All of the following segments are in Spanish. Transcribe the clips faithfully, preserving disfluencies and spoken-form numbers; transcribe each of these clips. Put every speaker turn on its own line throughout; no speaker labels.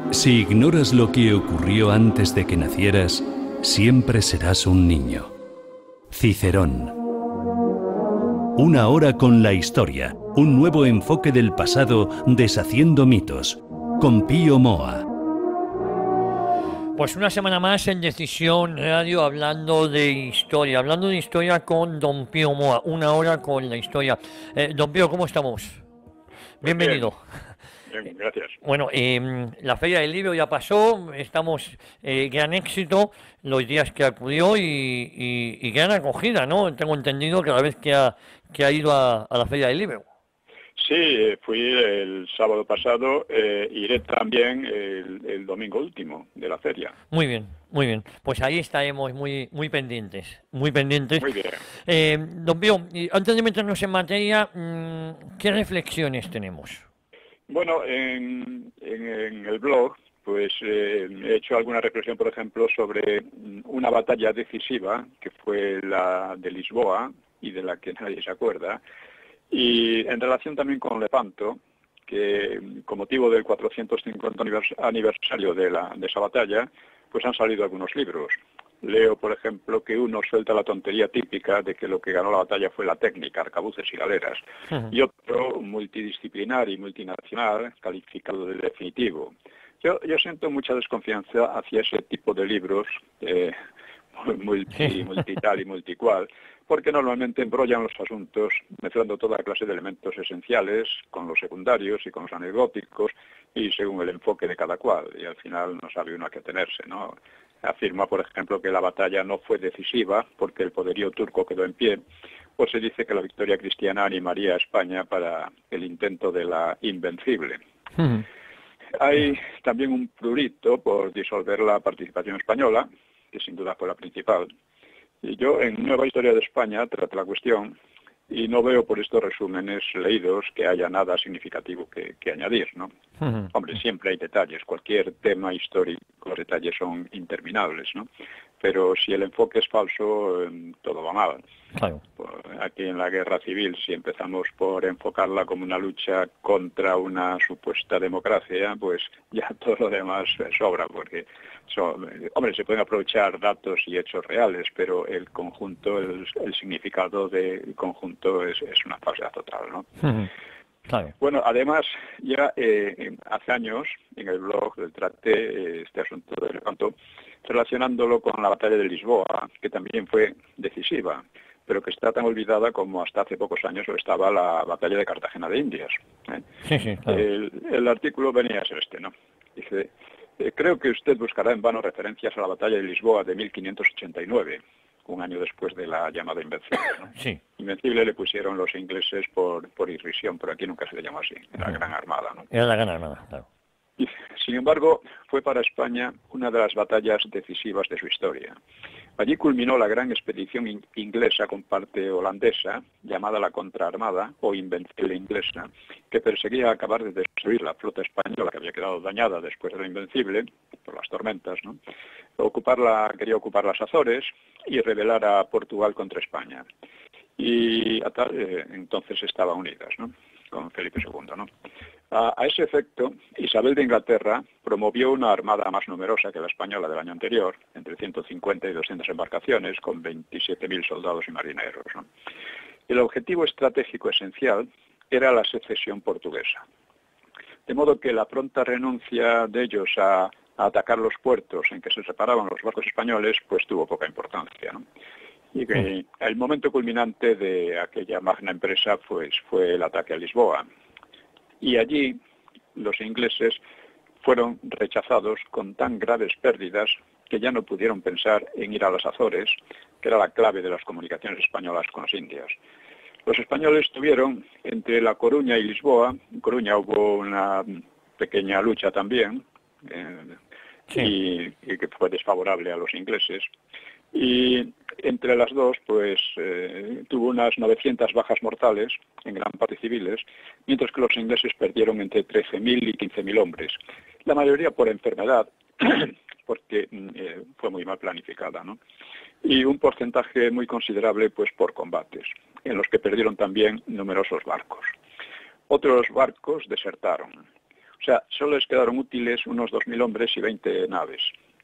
Si ignoras lo que ocurrió antes de que nacieras, siempre serás un niño. Cicerón. Una hora con la historia, un nuevo enfoque del pasado deshaciendo mitos, con Pío Moa.
Pues una semana más en Decisión Radio hablando de historia, hablando de historia con don Pío Moa, una hora con la historia. Eh, don Pío, ¿cómo estamos?
Pues
Bienvenido.
Bien, bien, gracias.
Bueno, eh, la Feria del Libro ya pasó, estamos, eh, gran éxito los días que acudió y, y, y gran acogida, ¿no? Tengo entendido que a la vez que ha, que ha ido a, a la Feria del Libro.
Sí, fui el sábado pasado, eh, iré también el, el domingo último de la feria.
Muy bien, muy bien. Pues ahí estaremos muy muy pendientes, muy pendientes.
Muy bien.
Eh, don Pío, y antes de meternos en materia, mmm, ¿qué reflexiones tenemos?
Bueno, en, en, en el blog, pues eh, he hecho alguna reflexión, por ejemplo, sobre una batalla decisiva, que fue la de Lisboa, y de la que nadie se acuerda, y en relación también con Lepanto, que con motivo del cuatrocientos cincuenta aniversario de, la, de esa batalla, pues han salido algunos libros. Leo, por ejemplo, que uno suelta la tontería típica de que lo que ganó la batalla fue la técnica, arcabuces y galeras, uh-huh. y otro, multidisciplinar y multinacional, calificado de definitivo. Yo, yo siento mucha desconfianza hacia ese tipo de libros, eh, multi, multital y multicual, porque normalmente embrollan los asuntos mezclando toda clase de elementos esenciales con los secundarios y con los anecdóticos y según el enfoque de cada cual, y al final no sabe uno a qué tenerse, ¿no? Afirma, por ejemplo, que la batalla no fue decisiva porque el poderío turco quedó en pie, o se dice que la victoria cristiana animaría a España para el intento de la invencible. Uh-huh. Hay también un prurito por disolver la participación española, que sin duda fue la principal. Y yo en Nueva Historia de España trato la cuestión y no veo por estos resúmenes leídos que haya nada significativo que, que añadir, ¿no? Uh-huh. Hombre, siempre hay detalles, cualquier tema histórico, los detalles son interminables, ¿no? Pero si el enfoque es falso, eh, todo va mal. Claro. Aquí en la guerra civil, si empezamos por enfocarla como una lucha contra una supuesta democracia, pues ya todo lo demás sobra, porque, son, hombre, se pueden aprovechar datos y hechos reales, pero el conjunto, el, el significado del conjunto es, es una falsedad total, ¿no? Uh-huh. Claro. Bueno, además, ya eh, hace años, en el blog traté eh, este asunto del Lepanto, relacionándolo con la batalla de Lisboa, que también fue decisiva, pero que está tan olvidada como hasta hace pocos años lo estaba la batalla de Cartagena de Indias. ¿eh? Sí, sí, claro. el, el artículo venía a ser este, ¿no? Dice, eh, creo que usted buscará en vano referencias a la batalla de Lisboa de mil quinientos ochenta y nueve, un año después de la llamada Invencible, ¿no? Sí. Invencible le pusieron los ingleses por, por irrisión, pero aquí nunca se le llamó así, era la Gran Armada, ¿no?
Era la Gran Armada, claro.
Y, sin embargo, fue para España una de las batallas decisivas de su historia. Allí culminó la gran expedición in- inglesa con parte holandesa, llamada la Contraarmada o Invencible Inglesa, que perseguía acabar de destruir la flota española que había quedado dañada después de la Invencible, por las tormentas, ¿no? Ocuparla, quería ocupar las Azores y rebelar a Portugal contra España. Y a tal, eh, entonces estaban unidas, ¿no? Con Felipe segundo, ¿no? A, a ese efecto, Isabel de Inglaterra promovió una armada más numerosa que la española del año anterior, entre ciento cincuenta y doscientas embarcaciones, con veintisiete mil soldados y marineros, ¿no? El objetivo estratégico esencial era la secesión portuguesa. De modo que la pronta renuncia de ellos a, a atacar los puertos en que se separaban los barcos españoles, pues tuvo poca importancia, ¿no? Y que el momento culminante de aquella magna empresa pues, fue el ataque a Lisboa. Y allí los ingleses fueron rechazados con tan graves pérdidas que ya no pudieron pensar en ir a las Azores, que era la clave de las comunicaciones españolas con las Indias. Los españoles tuvieron entre La Coruña y Lisboa, en Coruña hubo una pequeña lucha también, eh, sí. y, y que fue desfavorable a los ingleses, y entre las dos, pues, eh, tuvo unas novecientas bajas mortales, en gran parte civiles, mientras que los ingleses perdieron entre trece mil y quince mil hombres. La mayoría por enfermedad, porque eh, fue muy mal planificada, ¿no? Y un porcentaje muy considerable, pues, por combates, en los que perdieron también numerosos barcos. Otros barcos desertaron. O sea, solo les quedaron útiles unos dos mil hombres y veinte naves.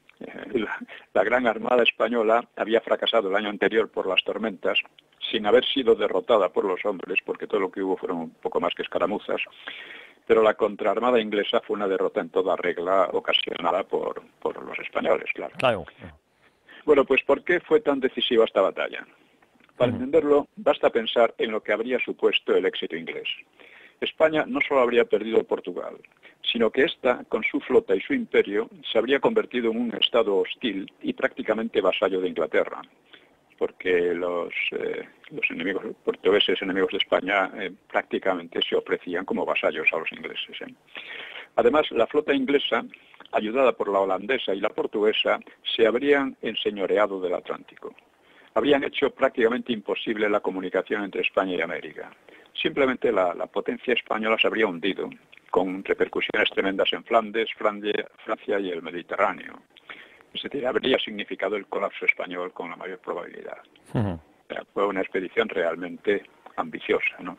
La, la gran armada española había fracasado el año anterior por las tormentas, sin haber sido derrotada por los hombres, porque todo lo que hubo fueron un poco más que escaramuzas, pero la contraarmada inglesa fue una derrota en toda regla ocasionada por, por los españoles, claro.
Claro.
Bueno, pues ¿por qué fue tan decisiva esta batalla? Para
Uh-huh.
entenderlo, basta pensar en lo que habría supuesto el éxito inglés. España no solo habría perdido Portugal, sino que ésta, con su flota y su imperio, se habría convertido en un estado hostil y prácticamente vasallo de Inglaterra, porque los, eh, los enemigos portugueses, enemigos de España, eh, prácticamente se ofrecían como vasallos a los ingleses. ¿eh? Además, la flota inglesa, ayudada por la holandesa y la portuguesa, se habrían enseñoreado del Atlántico. Habrían hecho prácticamente imposible la comunicación entre España y América. Simplemente la, la potencia española se habría hundido, con repercusiones tremendas en Flandes, Francia, Francia y el Mediterráneo. Es decir, habría significado el colapso español con la mayor probabilidad. Uh-huh. O sea, fue una expedición realmente ambiciosa, ¿no?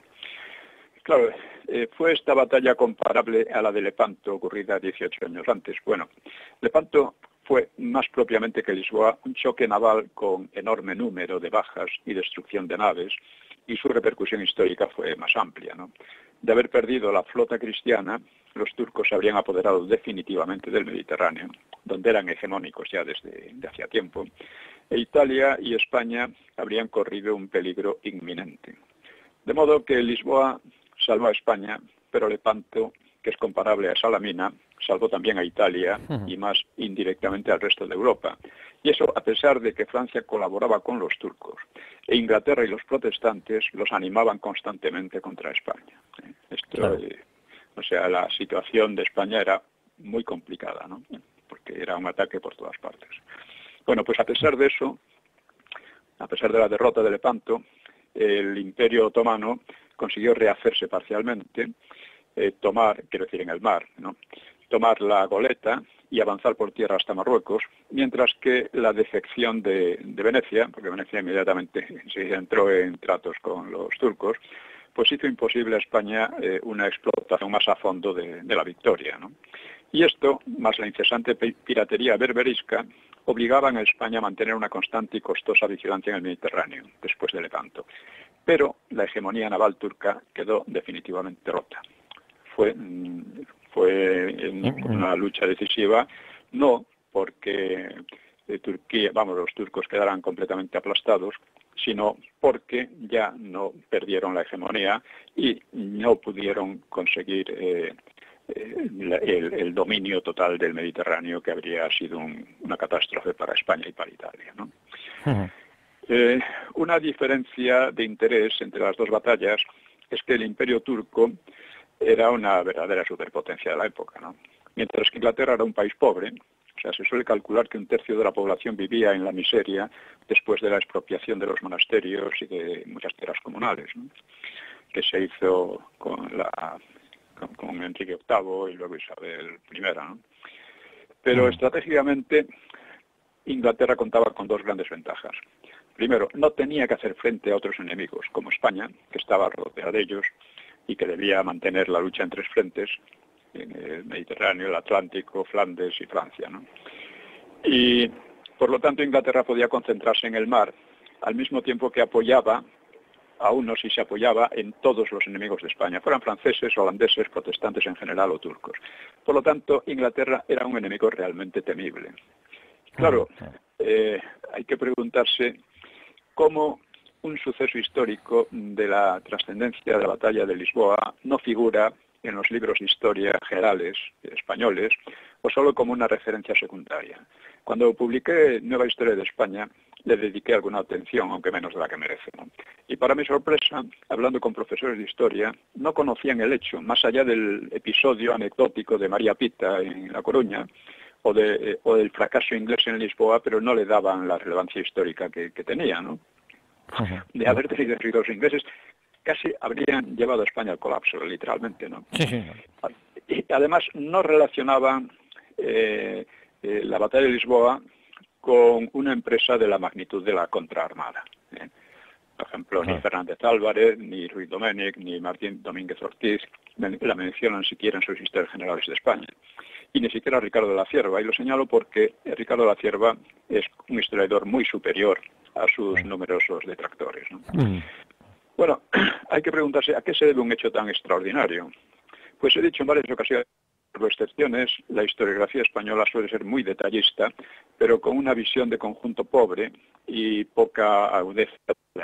Claro, eh, ¿fue esta batalla comparable a la de Lepanto, ocurrida dieciocho años antes? Bueno, Lepanto fue más propiamente que Lisboa un choque naval con enorme número de bajas y destrucción de naves, y su repercusión histórica fue más amplia, ¿no? De haber perdido la flota cristiana, los turcos se habrían apoderado definitivamente del Mediterráneo, donde eran hegemónicos ya desde de hacía tiempo, e Italia y España habrían corrido un peligro inminente. De modo que Lisboa salvó a España, pero Lepanto, que es comparable a Salamina, salvó también a Italia y más indirectamente al resto de Europa. Y eso a pesar de que Francia colaboraba con los turcos e Inglaterra y los protestantes los animaban constantemente contra España. Esto, claro. eh, o sea, la situación de España era muy complicada, ¿no? Porque era un ataque por todas partes. Bueno, pues a pesar de eso, a pesar de la derrota de Lepanto, el Imperio Otomano consiguió rehacerse parcialmente, eh, tomar, quiero decir, en el mar, ¿no? tomar la goleta y avanzar por tierra hasta Marruecos, mientras que la defección de, de Venecia, porque Venecia inmediatamente se entró en tratos con los turcos, pues hizo imposible a España eh, una explotación más a fondo de, de la victoria, ¿no? Y esto, más la incesante piratería berberisca, obligaban a España a mantener una constante y costosa vigilancia en el Mediterráneo, después de Lepanto. Pero la hegemonía naval turca quedó definitivamente rota. Fue, fue una lucha decisiva, no porque Turquía, vamos, los turcos quedaran completamente aplastados, sino porque ya no perdieron la hegemonía y no pudieron conseguir eh, el, el dominio total del Mediterráneo, que habría sido un, una catástrofe para España y para Italia, ¿no? Uh-huh. Eh, una diferencia de interés entre las dos batallas es que el Imperio turco era una verdadera superpotencia de la época, ¿no? Mientras que Inglaterra era un país pobre. O sea, se suele calcular que un tercio de la población vivía en la miseria después de la expropiación de los monasterios y de muchas tierras comunales, ¿no? Que se hizo con, la, con, con Enrique octavo y luego Isabel primera, ¿no? Pero estratégicamente Inglaterra contaba con dos grandes ventajas. Primero, no tenía que hacer frente a otros enemigos, como España, que estaba rodeada de ellos y que debía mantener la lucha en tres frentes, en el Mediterráneo, el Atlántico, Flandes y Francia, ¿no? Y por lo tanto Inglaterra podía concentrarse en el mar, al mismo tiempo que apoyaba a unos y se apoyaba en todos los enemigos de España, fueran franceses, holandeses, protestantes en general o turcos. Por lo tanto, Inglaterra era un enemigo realmente temible. Claro, eh, hay que preguntarse cómo un suceso histórico de la trascendencia de la batalla de Lisboa no figura en los libros de historia generales españoles o solo como una referencia secundaria. Cuando publiqué Nueva Historia de España, le dediqué alguna atención, aunque menos de la que merece, ¿no? Y para mi sorpresa, hablando con profesores de historia, no conocían el hecho, más allá del episodio anecdótico de María Pita en La Coruña, o, de, o del fracaso inglés en Lisboa, pero no le daban la relevancia histórica que, que tenía, ¿no? De haber tenido los ingleses, casi habrían llevado a España al colapso, literalmente, ¿no?
Sí, sí.
Y además no relacionaban eh, eh, la batalla de Lisboa con una empresa de la magnitud de la contraarmada, ¿eh? Por ejemplo,
Ah.
ni Fernández Álvarez, ni Ruiz Domènech, ni Martín Domínguez Ortiz men- la mencionan siquiera en sus historias generales de España. Y ni siquiera Ricardo de la Cierva. Y lo señalo porque Ricardo de la Cierva es un historiador muy superior a sus numerosos detractores, ¿no?
Mm.
Bueno, hay que preguntarse a qué se debe un hecho tan extraordinario. Pues he dicho en varias ocasiones, por excepciones, la historiografía española suele ser muy detallista, pero con una visión de conjunto pobre y poca agudeza.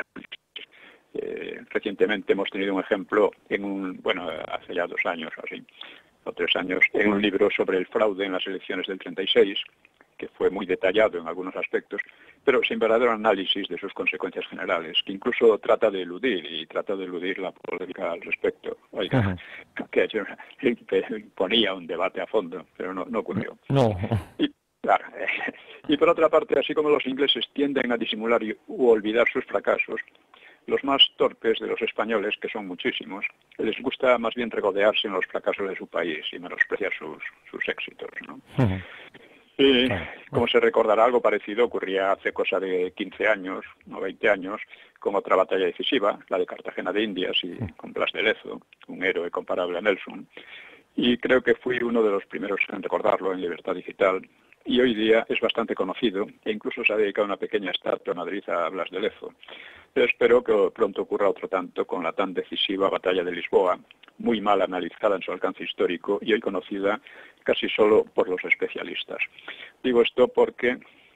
Eh, recientemente hemos tenido un ejemplo en un, bueno, hace ya dos años o así, o tres años, en un libro sobre el fraude en las elecciones del treinta y seis, que fue muy detallado en algunos aspectos, pero sin verdadero análisis de sus consecuencias generales, que incluso trata de eludir, y trata de eludir la polémica al respecto. Oiga, uh-huh. que, hecho, que ponía un debate a fondo, pero no, no ocurrió.
No.
Y, claro, eh, y por otra parte, así como los ingleses tienden a disimular y, u olvidar sus fracasos, los más torpes de los españoles, que son muchísimos, les gusta más bien regodearse en los fracasos de su país y menospreciar sus, sus éxitos, ¿no? Uh-huh. Y, como se recordará, algo parecido ocurría hace cosa de quince años o veinte años con otra batalla decisiva, la de Cartagena de Indias, y con Blas de Lezo, un héroe comparable a Nelson. Y creo que fui uno de los primeros en recordarlo en Libertad Digital. Y hoy día es bastante conocido e incluso se ha dedicado una pequeña estatua en Madrid a Blas de Lezo. Pero espero que pronto ocurra otro tanto con la tan decisiva batalla de Lisboa, muy mal analizada en su alcance histórico y hoy conocida casi solo por los especialistas. Digo esto porque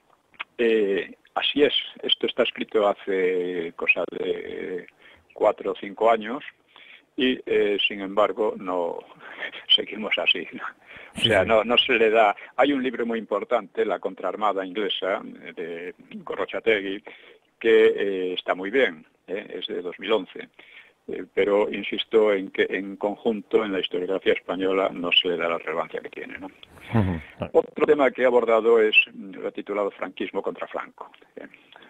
eh, así es. Esto está escrito hace cosa de cuatro o cinco años y, eh, sin embargo, no seguimos así, ¿no? O sea, no, no se le da... Hay un libro muy importante, La Contraarmada Inglesa, de Gorrochategui, que eh, está muy bien, ¿eh? Es de dos mil once. Eh, pero insisto en que en conjunto en la historiografía española no se le da la relevancia que tiene, ¿no? Uh-huh. Otro tema que he abordado es lo titulado Franquismo contra Franco. Eh,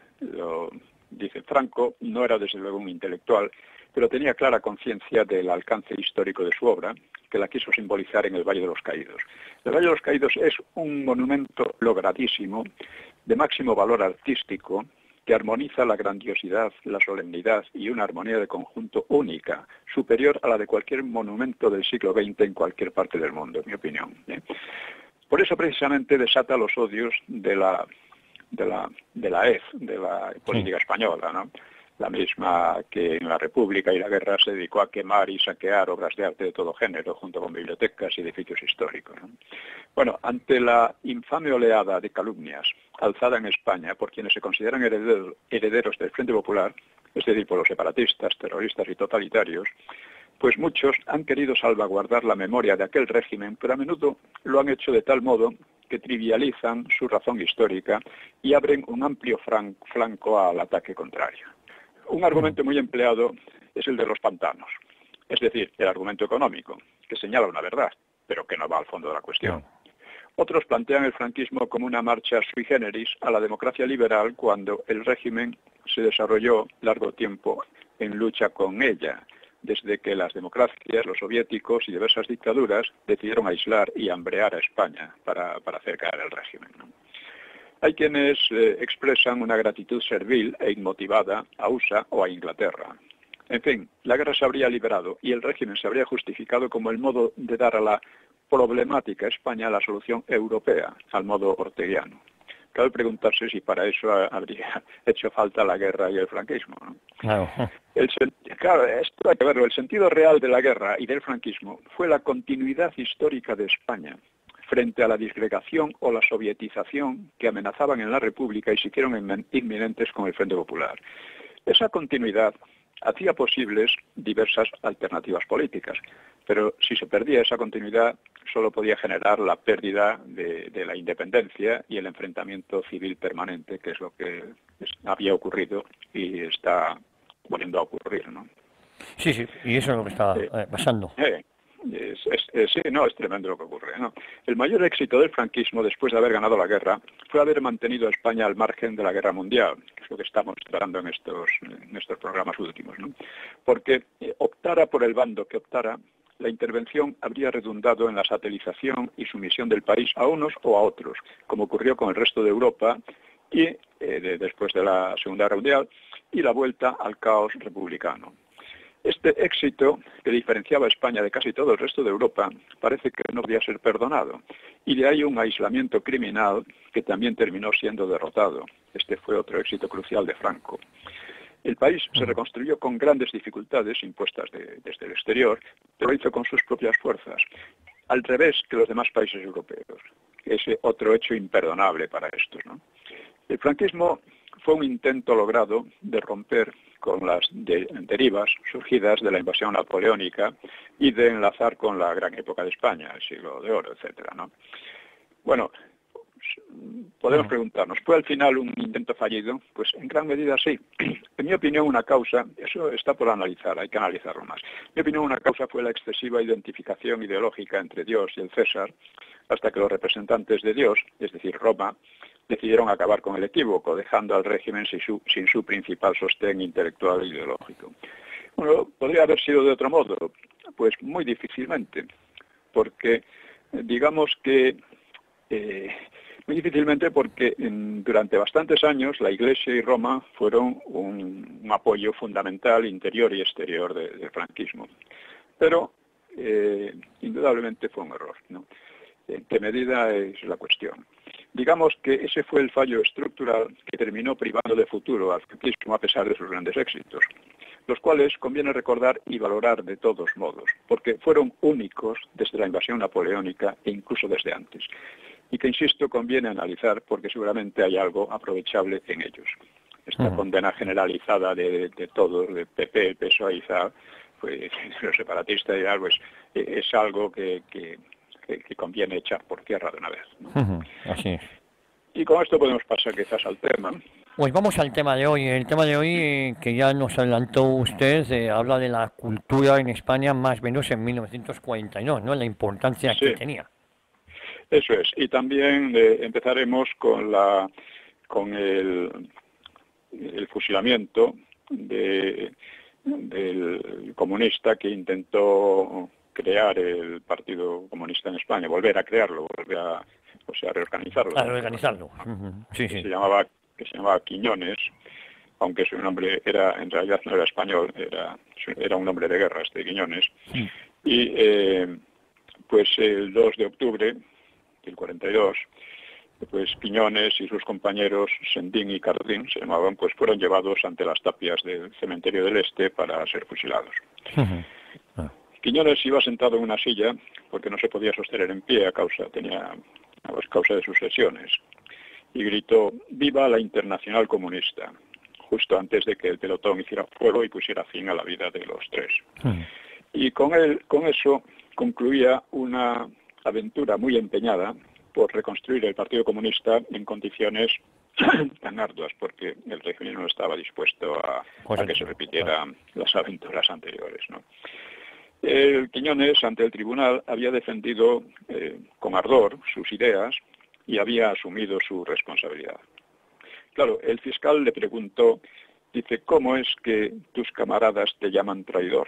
lo dice Franco, no era desde luego un intelectual, pero tenía clara conciencia del alcance histórico de su obra, que la quiso simbolizar en el Valle de los Caídos. El Valle de los Caídos es un monumento logradísimo, de máximo valor artístico, que armoniza la grandiosidad, la solemnidad y una armonía de conjunto única, superior a la de cualquier monumento del siglo veinte en cualquier parte del mundo, en mi opinión. ¿eh? Por eso precisamente desata los odios de la de la de la E F, de la política española, ¿no? La misma que en la República y la Guerra se dedicó a quemar y saquear obras de arte de todo género, junto con bibliotecas y edificios históricos, ¿no? Bueno, ante la infame oleada de calumnias alzada en España por quienes se consideran herederos, herederos del Frente Popular, es decir, por los separatistas, terroristas y totalitarios, pues muchos han querido salvaguardar la memoria de aquel régimen, pero a menudo lo han hecho de tal modo que trivializan su razón histórica y abren un amplio fran- flanco al ataque contrario. Un argumento muy empleado es el de los pantanos, es decir, el argumento económico, que señala una verdad, pero que no va al fondo de la cuestión. Otros plantean el franquismo como una marcha sui generis a la democracia liberal cuando el régimen se desarrolló largo tiempo en lucha con ella, desde que las democracias, los soviéticos y diversas dictaduras decidieron aislar y hambrear a España para, para hacer caer el régimen, ¿no? Hay quienes eh, expresan una gratitud servil e inmotivada a U S A o a Inglaterra. En fin, la guerra se habría liberado y el régimen se habría justificado como el modo de dar a la problemática España la solución europea, al modo orteguiano. Cabe preguntarse si para eso habría hecho falta la guerra y el franquismo, ¿no?
Claro.
El, claro, esto hay que verlo. El sentido real de la guerra y del franquismo fue la continuidad histórica de España frente a la disgregación o la sovietización que amenazaban en la República y se hicieron inminentes con el Frente Popular. Esa continuidad hacía posibles diversas alternativas políticas, pero si se perdía esa continuidad solo podía generar la pérdida de, de la independencia y el enfrentamiento civil permanente, que es lo que es, había ocurrido y está volviendo a ocurrir, ¿no?
Sí, sí, y eso es lo que está eh, eh, pasando.
Eh, Es, es, es, sí, no, es tremendo lo que ocurre, ¿no? El mayor éxito del franquismo después de haber ganado la guerra fue haber mantenido a España al margen de la guerra mundial, que es lo que estamos tratando en estos, en estos programas últimos, ¿no? Porque eh, optara por el bando que optara, la intervención habría redundado en la satelización y sumisión del país a unos o a otros, como ocurrió con el resto de Europa y eh, de, después de la Segunda Guerra Mundial, y la vuelta al caos republicano. Este éxito, que diferenciaba a España de casi todo el resto de Europa, parece que no podía ser perdonado, y de ahí un aislamiento criminal que también terminó siendo derrotado. Este fue otro éxito crucial de Franco. El país se reconstruyó con grandes dificultades impuestas de, desde el exterior, pero lo hizo con sus propias fuerzas, al revés que los demás países europeos. Ese otro hecho imperdonable para estos, ¿no? El franquismo fue un intento logrado de romper con las de, derivas surgidas de la invasión napoleónica y de enlazar con la gran época de España, el siglo de oro, etcétera, ¿no? Bueno, podemos preguntarnos, ¿fue al final un intento fallido? Pues en gran medida sí. En mi opinión, una causa, eso está por analizar, hay que analizarlo más. En mi opinión, una causa fue la excesiva identificación ideológica entre Dios y el César, hasta que los representantes de Dios, es decir, Roma, decidieron acabar con el equívoco, dejando al régimen sin su, sin su principal sostén intelectual e ideológico. Bueno, ¿podría haber sido de otro modo? Pues muy difícilmente, porque digamos que... Eh, Muy difícilmente porque en, durante bastantes años la Iglesia y Roma fueron un, un apoyo fundamental interior y exterior de, del franquismo. Pero eh, indudablemente fue un error, ¿no? ¿En qué medida es la cuestión? Digamos que ese fue el fallo estructural que terminó privando de futuro al franquismo a pesar de sus grandes éxitos, los cuales conviene recordar y valorar de todos modos, porque fueron únicos desde la invasión napoleónica e incluso desde antes. Y que, insisto, conviene analizar porque seguramente hay algo aprovechable en ellos. Esta uh-huh. condena generalizada de, de, de todos, de P P, P S O E, pues, los separatistas y algo, es, es algo que, que, que, que conviene echar por tierra de una vez, ¿no?
Uh-huh. Así es.
Y con esto podemos pasar quizás al tema.
Pues vamos al tema de hoy. El tema de hoy, eh, que ya nos adelantó usted, eh, habla de la cultura en España más o menos en mil novecientos cuarenta y dos, ¿no? La importancia sí. que tenía.
Eso es, y también eh, empezaremos con la con el, el fusilamiento de, del comunista que intentó crear el Partido Comunista en España, volver a crearlo, volver a, o sea, reorganizarlo.
A reorganizarlo. Sí, sí.
Se llamaba, que se llamaba Quiñones, aunque su nombre era, en realidad no era español, era, era un nombre de guerra, este Quiñones. Sí. Y eh, pues el dos de octubre del cuarenta y dos, pues Quiñones y sus compañeros Sendín y Cardín se llamaban, pues fueron llevados ante las tapias del cementerio del Este para ser fusilados. Uh-huh. Uh-huh. Quiñones iba sentado en una silla porque no se podía sostener en pie a causa tenía a causa de sus lesiones y gritó "Viva la Internacional Comunista", justo antes de que el pelotón hiciera fuego y pusiera fin a la vida de los tres. Uh-huh. Y con él, con eso concluía una aventura muy empeñada por reconstruir el Partido Comunista en condiciones tan arduas, porque el régimen no estaba dispuesto a, a que se repitieran las aventuras anteriores, ¿no? El Quiñones, ante el tribunal, había defendido eh, con ardor sus ideas y había asumido su responsabilidad. Claro, el fiscal le preguntó, dice, ¿cómo es que tus camaradas te llaman traidor?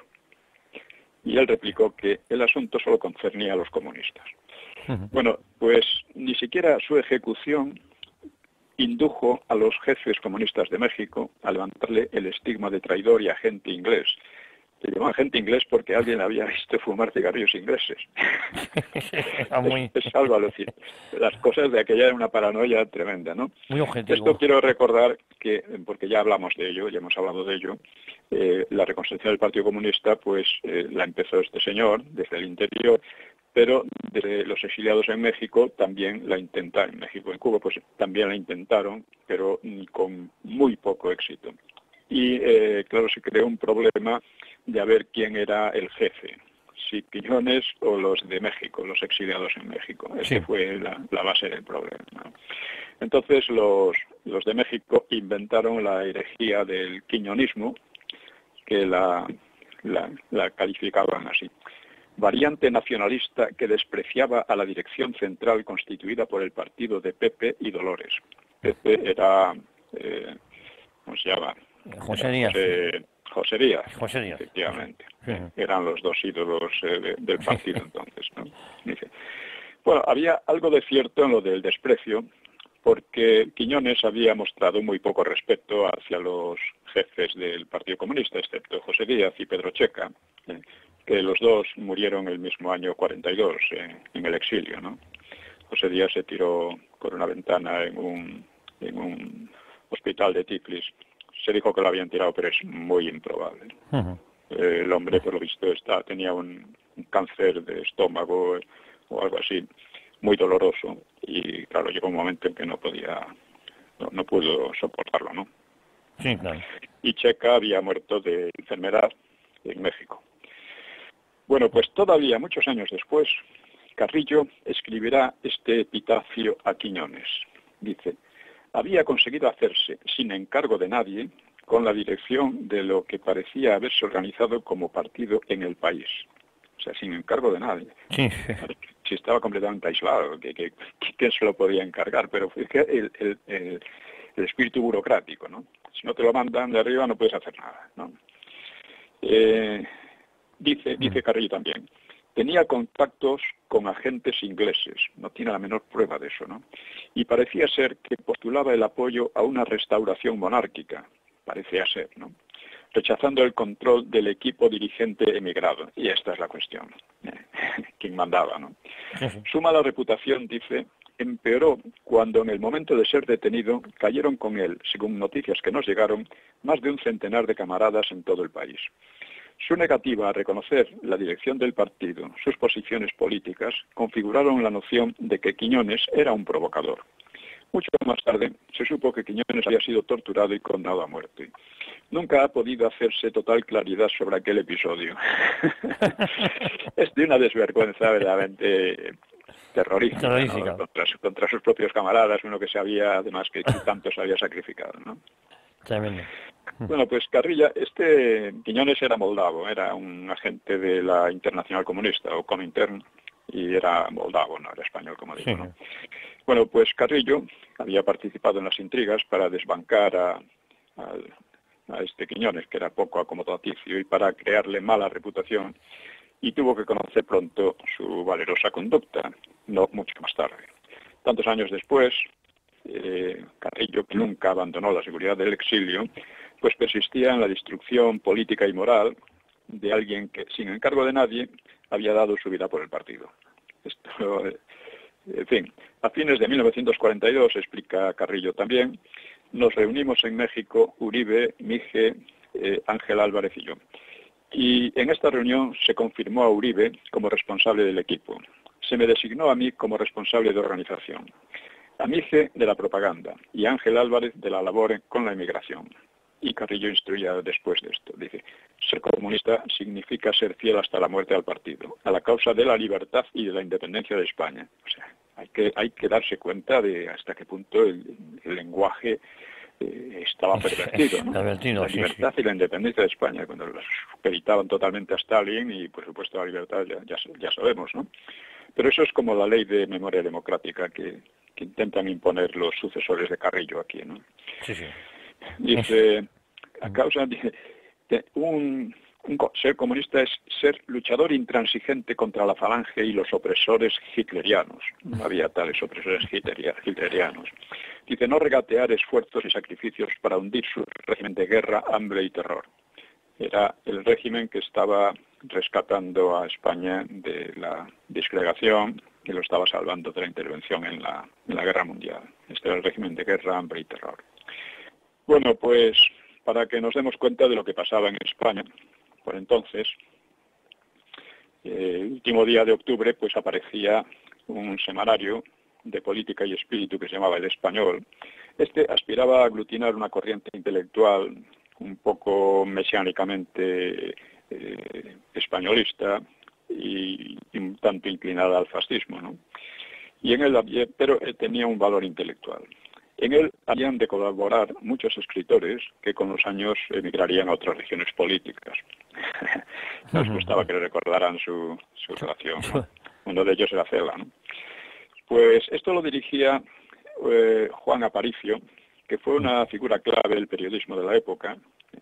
Y él replicó que el asunto solo concernía a los comunistas. Uh-huh. Bueno, pues ni siquiera su ejecución indujo a los jefes comunistas de México a levantarle el estigma de traidor y agente inglés. Le llamaban agente inglés porque alguien había visto fumar cigarrillos ingleses. muy... es, es algo alucinante. Las cosas de aquella era una paranoia tremenda, ¿no?
Muy objetivo.
Esto quiero recordar que, porque ya hablamos de ello, ya hemos hablado de ello, eh, la reconstrucción del Partido Comunista, pues eh, la empezó este señor desde el interior, pero desde los exiliados en México también la intentaron, en México y en Cuba, pues también la intentaron, pero con muy poco éxito. Y eh, claro, se creó un problema de a ver quién era el jefe, si Quiñones o los de México, los exiliados en México. Esa sí. fue la, la base del problema. Entonces los, los de México inventaron la herejía del quiñonismo, que la, la, la calificaban así: variante nacionalista que despreciaba a la dirección central constituida por el partido de Pepe y Dolores. Pepe era, eh, ¿cómo se llama?
José Díaz.
José, José Díaz,
José Díaz.
Efectivamente.
Sí.
Eran los dos ídolos eh, de, del partido entonces, ¿no? Dice. Bueno, había algo de cierto en lo del desprecio, porque Quiñones había mostrado muy poco respeto hacia los jefes del Partido Comunista, excepto José Díaz y Pedro Checa, eh, que los dos murieron el mismo año cuarenta y dos eh, en el exilio, ¿no? José Díaz se tiró por una ventana en un, en un hospital de Tiflis. Se dijo que lo habían tirado, pero es muy improbable. Uh-huh. Eh, el hombre, por lo visto, está, tenía un, un cáncer de estómago eh, o algo así, muy doloroso. Y claro, llegó un momento en que no podía, no, no pudo soportarlo, ¿no?
Sí, claro.
Y Checa había muerto de enfermedad en México. Bueno, pues todavía muchos años después, Carrillo escribirá este epitafio a Quiñones. Dice: había conseguido hacerse sin encargo de nadie con la dirección de lo que parecía haberse organizado como partido en el país. O sea, sin encargo de nadie.
Sí.
Si estaba completamente aislado, que, que, que, ¿quién se lo podía encargar? Pero fue el, el, el, el espíritu burocrático, ¿no? Si no te lo mandan de arriba no puedes hacer nada, ¿no? Eh, dice, dice Carrillo también: tenía contactos con agentes ingleses, no tiene la menor prueba de eso, ¿no? Y parecía ser que postulaba el apoyo a una restauración monárquica, parecía ser, ¿no? Rechazando el control del equipo dirigente emigrado. Y esta es la cuestión. ¿Quién mandaba, no? Su mala reputación, dice, empeoró cuando en el momento de ser detenido cayeron con él, según noticias que nos llegaron, más de un centenar de camaradas en todo el país. Su negativa a reconocer la dirección del partido, sus posiciones políticas, configuraron la noción de que Quiñones era un provocador. Mucho más tarde se supo que Quiñones había sido torturado y condenado a muerte. Nunca ha podido hacerse total claridad sobre aquel episodio. Es de una desvergüenza verdaderamente terrorífica,
terrorífica.
¿no? contra, contra sus propios camaradas, uno que sabía además que tanto se había sacrificado, ¿no?
Tremendo.
Bueno, pues Carrilla, este Quiñones era moldavo, era un agente de la Internacional Comunista o Comintern, y era moldavo, no era español, como digo, ¿no? Bueno, pues Carrillo había participado en las intrigas para desbancar a, a, a este Quiñones, que era poco acomodaticio, y para crearle mala reputación, y tuvo que conocer pronto su valerosa conducta, no mucho más tarde. Tantos años después, eh, Carrillo, que nunca abandonó la seguridad del exilio, pues persistía en la destrucción política y moral de alguien que, sin encargo de nadie, había dado su vida por el partido. Esto, en fin, a fines de mil novecientos cuarenta y dos, explica Carrillo también, nos reunimos en México, Uribe, Mige, eh, Ángel Álvarez y yo. Y en esta reunión se confirmó a Uribe como responsable del equipo. Se me designó a mí como responsable de organización, a Mige de la propaganda y a Ángel Álvarez de la labor con la emigración. Y Carrillo instruía después de esto. Dice: ser comunista significa ser fiel hasta la muerte al partido, a la causa de la libertad y de la independencia de España. O sea, hay que, hay que darse cuenta de hasta qué punto el, el lenguaje eh, estaba pervertido, ¿no?
Pervertido,
la
sí,
libertad
sí.
y la independencia de España, cuando los supeditaban totalmente a Stalin y, por supuesto, la libertad ya, ya, ya sabemos, ¿no? Pero eso es como la ley de memoria democrática que, que intentan imponer los sucesores de Carrillo aquí, ¿no?
Sí, sí.
Dice, a causa de, de un, un ser comunista es ser luchador intransigente contra la falange y los opresores hitlerianos. No había tales opresores hitlerianos. Dice, no regatear esfuerzos y sacrificios para hundir su régimen de guerra, hambre y terror. Era el régimen que estaba rescatando a España de la disgregación y lo estaba salvando de la intervención en la, en la guerra mundial. Este era el régimen de guerra, hambre y terror. Bueno, pues para que nos demos cuenta de lo que pasaba en España, por entonces, eh, el último día de octubre, pues aparecía un semanario de política y espíritu que se llamaba El Español. Este aspiraba a aglutinar una corriente intelectual un poco mesiánicamente eh, españolista y, y un tanto inclinada al fascismo, ¿no? Y en él, pero tenía un valor intelectual. En él habían de colaborar muchos escritores que con los años emigrarían a otras regiones políticas. No les gustaba que le recordaran su, su relación, ¿no? Uno de ellos era Cela, ¿no? Pues esto lo dirigía eh, Juan Aparicio, que fue una figura clave del periodismo de la época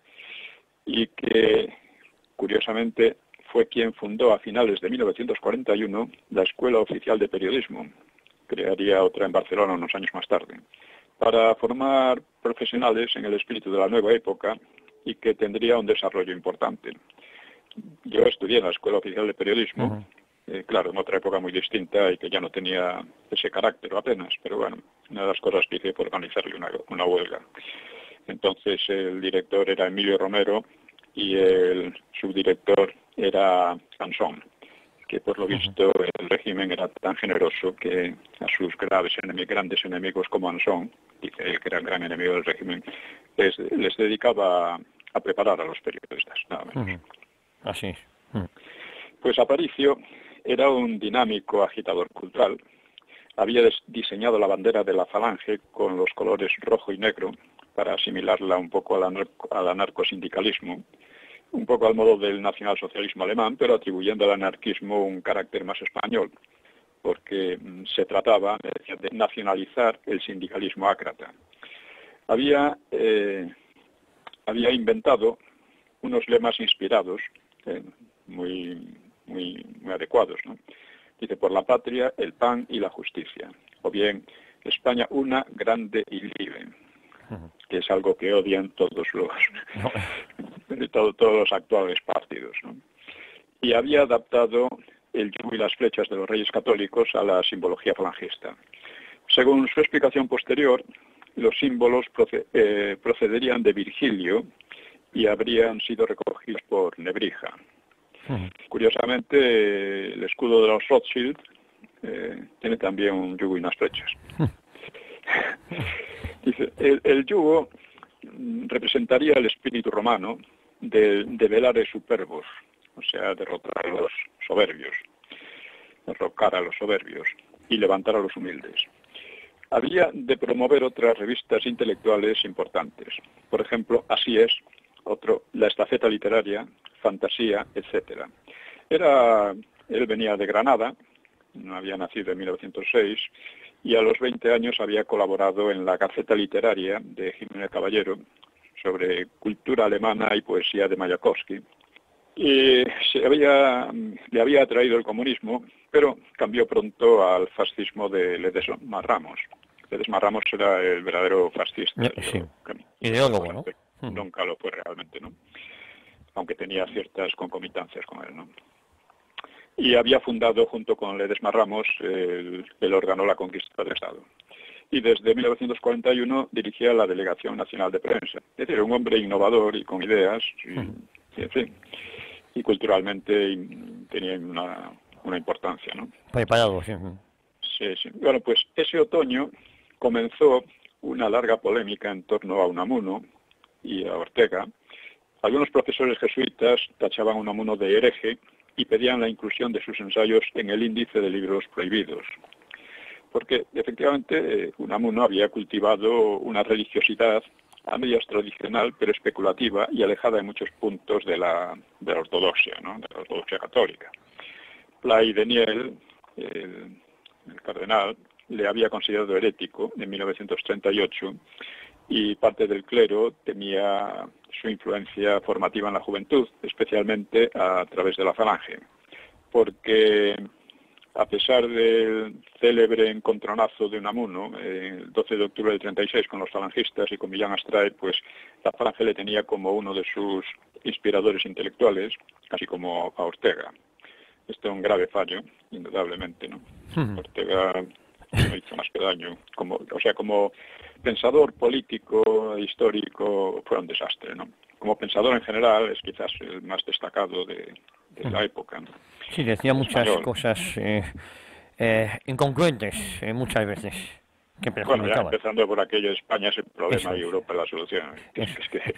y que, curiosamente, fue quien fundó a finales de mil novecientos cuarenta y uno la Escuela Oficial de Periodismo, crearía otra en Barcelona unos años más tarde, para formar profesionales en el espíritu de la nueva época y que tendría un desarrollo importante. Yo estudié en la Escuela Oficial de Periodismo, uh-huh. eh, claro, en otra época muy distinta y que ya no tenía ese carácter apenas, pero bueno, una de las cosas que hice fue organizarle una, una huelga. Entonces el director era Emilio Romero y el subdirector era Ansón, que por lo visto el régimen era tan generoso que a sus graves enemigos, grandes enemigos como Ansón, dice él que era un gran enemigo del régimen, les, les dedicaba a preparar a los periodistas, nada menos.
Uh-huh. Así es. Uh-huh.
Pues Aparicio era un dinámico agitador cultural. Había diseñado la bandera de la Falange con los colores rojo y negro para asimilarla un poco al, anarco, al anarcosindicalismo, un poco al modo del nacionalsocialismo alemán, pero atribuyendo al anarquismo un carácter más español, porque se trataba de nacionalizar el sindicalismo ácrata. Había, eh, había inventado unos lemas inspirados, eh, muy, muy, muy adecuados, ¿no? Dice, por la patria, el pan y la justicia. O bien, España una, grande y libre, que es algo que odian todos los, todos, todos los actuales partidos, ¿no? Y había adaptado el yugo y las flechas de los reyes católicos a la simbología falangista. Según su explicación posterior, los símbolos proced, eh, procederían de Virgilio y habrían sido recogidos por Nebrija. Uh-huh. Curiosamente, el escudo de los Rothschild eh, tiene también un yugo y unas flechas. Uh-huh. Dice, el, el yugo representaría el espíritu romano de, de velare superbos, o sea, derrotar a los soberbios, derrocar a los soberbios y levantar a los humildes. Había de promover otras revistas intelectuales importantes. Por ejemplo, Así es, otro, La Estafeta Literaria, Fantasía, etcétera. Era, él venía de Granada, no había nacido en mil novecientos seis, y a los veinte años había colaborado en la Gaceta Literaria de Jiménez Caballero sobre cultura alemana y poesía de Mayakovsky. Y se había, le había atraído el comunismo, pero cambió pronto al fascismo de Ledesma Ramos. Ledesma Ramos era el verdadero fascista.
Sí. Ideólogo, ¿no?
Nunca lo fue realmente, ¿no? Aunque tenía ciertas concomitancias con él, ¿no? Y había fundado junto con Ledesma Ramos el, el órgano La Conquista del Estado. Y desde mil novecientos cuarenta y uno dirigía la Delegación Nacional de Prensa. Es decir, un hombre innovador y con ideas, y, uh-huh. y, en fin, y culturalmente tenía una, una importancia, ¿no?
Preparado, sí.
Sí, sí. Bueno, pues ese otoño comenzó una larga polémica en torno a Unamuno y a Ortega. Algunos profesores jesuitas tachaban a Unamuno de hereje y pedían la inclusión de sus ensayos en el índice de libros prohibidos. Porque, efectivamente, Unamuno había cultivado una religiosidad a medias tradicional, pero especulativa y alejada en muchos puntos de la, de la ortodoxia, ¿no? De la ortodoxia católica. Play de Niel, el, el cardenal, le había considerado herético en mil novecientos treinta y ocho y parte del clero temía su influencia formativa en la juventud, especialmente a través de la Falange, porque a pesar del célebre encontronazo de Unamuno, eh, el doce de octubre del treinta y seis con los falangistas y con Millán Astray, pues la Falange le tenía como uno de sus inspiradores intelectuales, casi como a Ortega. Esto es un grave fallo, indudablemente, ¿no? Uh-huh. Ortega no hizo más que daño. Como, o sea, como pensador político, histórico, fue un desastre, ¿no? Como pensador en general es quizás el más destacado de, de la época, ¿no?
Sí, decía muchas español. cosas eh, eh, incongruentes eh, muchas veces. Que
bueno, ya empezando por aquello, España es el problema Eso. y Europa es la solución. Es, es que,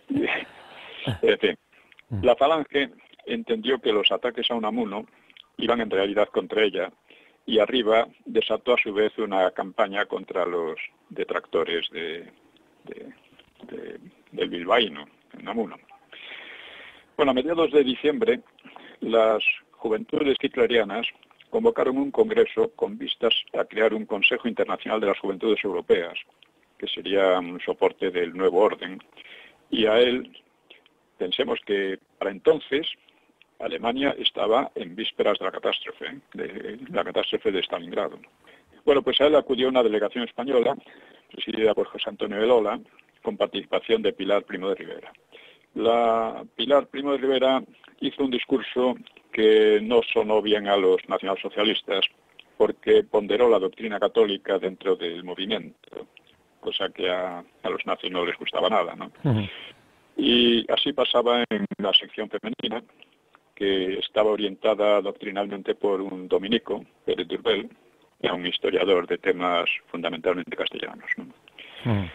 en fin, la Falange entendió que los ataques a Unamuno iban en realidad contra ella, y arriba desató a su vez una campaña contra los detractores de, de, de, del bilbaíno, Unamuno. Bueno, a mediados de diciembre, las juventudes hitlerianas convocaron un congreso con vistas a crear un Consejo Internacional de las Juventudes Europeas, que sería un soporte del nuevo orden, y a él, pensemos que para entonces Alemania estaba en vísperas de la catástrofe, de la catástrofe de Stalingrado. Bueno, pues a él acudió una delegación española, presidida por José Antonio de Lola, con participación de Pilar Primo de Rivera. La Pilar Primo de Rivera hizo un discurso que no sonó bien a los nacionalsocialistas, porque ponderó la doctrina católica dentro del movimiento, cosa que a, a los nazis no les gustaba nada, ¿no? Uh-huh. Y así pasaba en la sección femenina, que estaba orientada doctrinalmente por un dominico, Pérez Durbel, que era un historiador de temas fundamentalmente castellanos, ¿no? Uh-huh.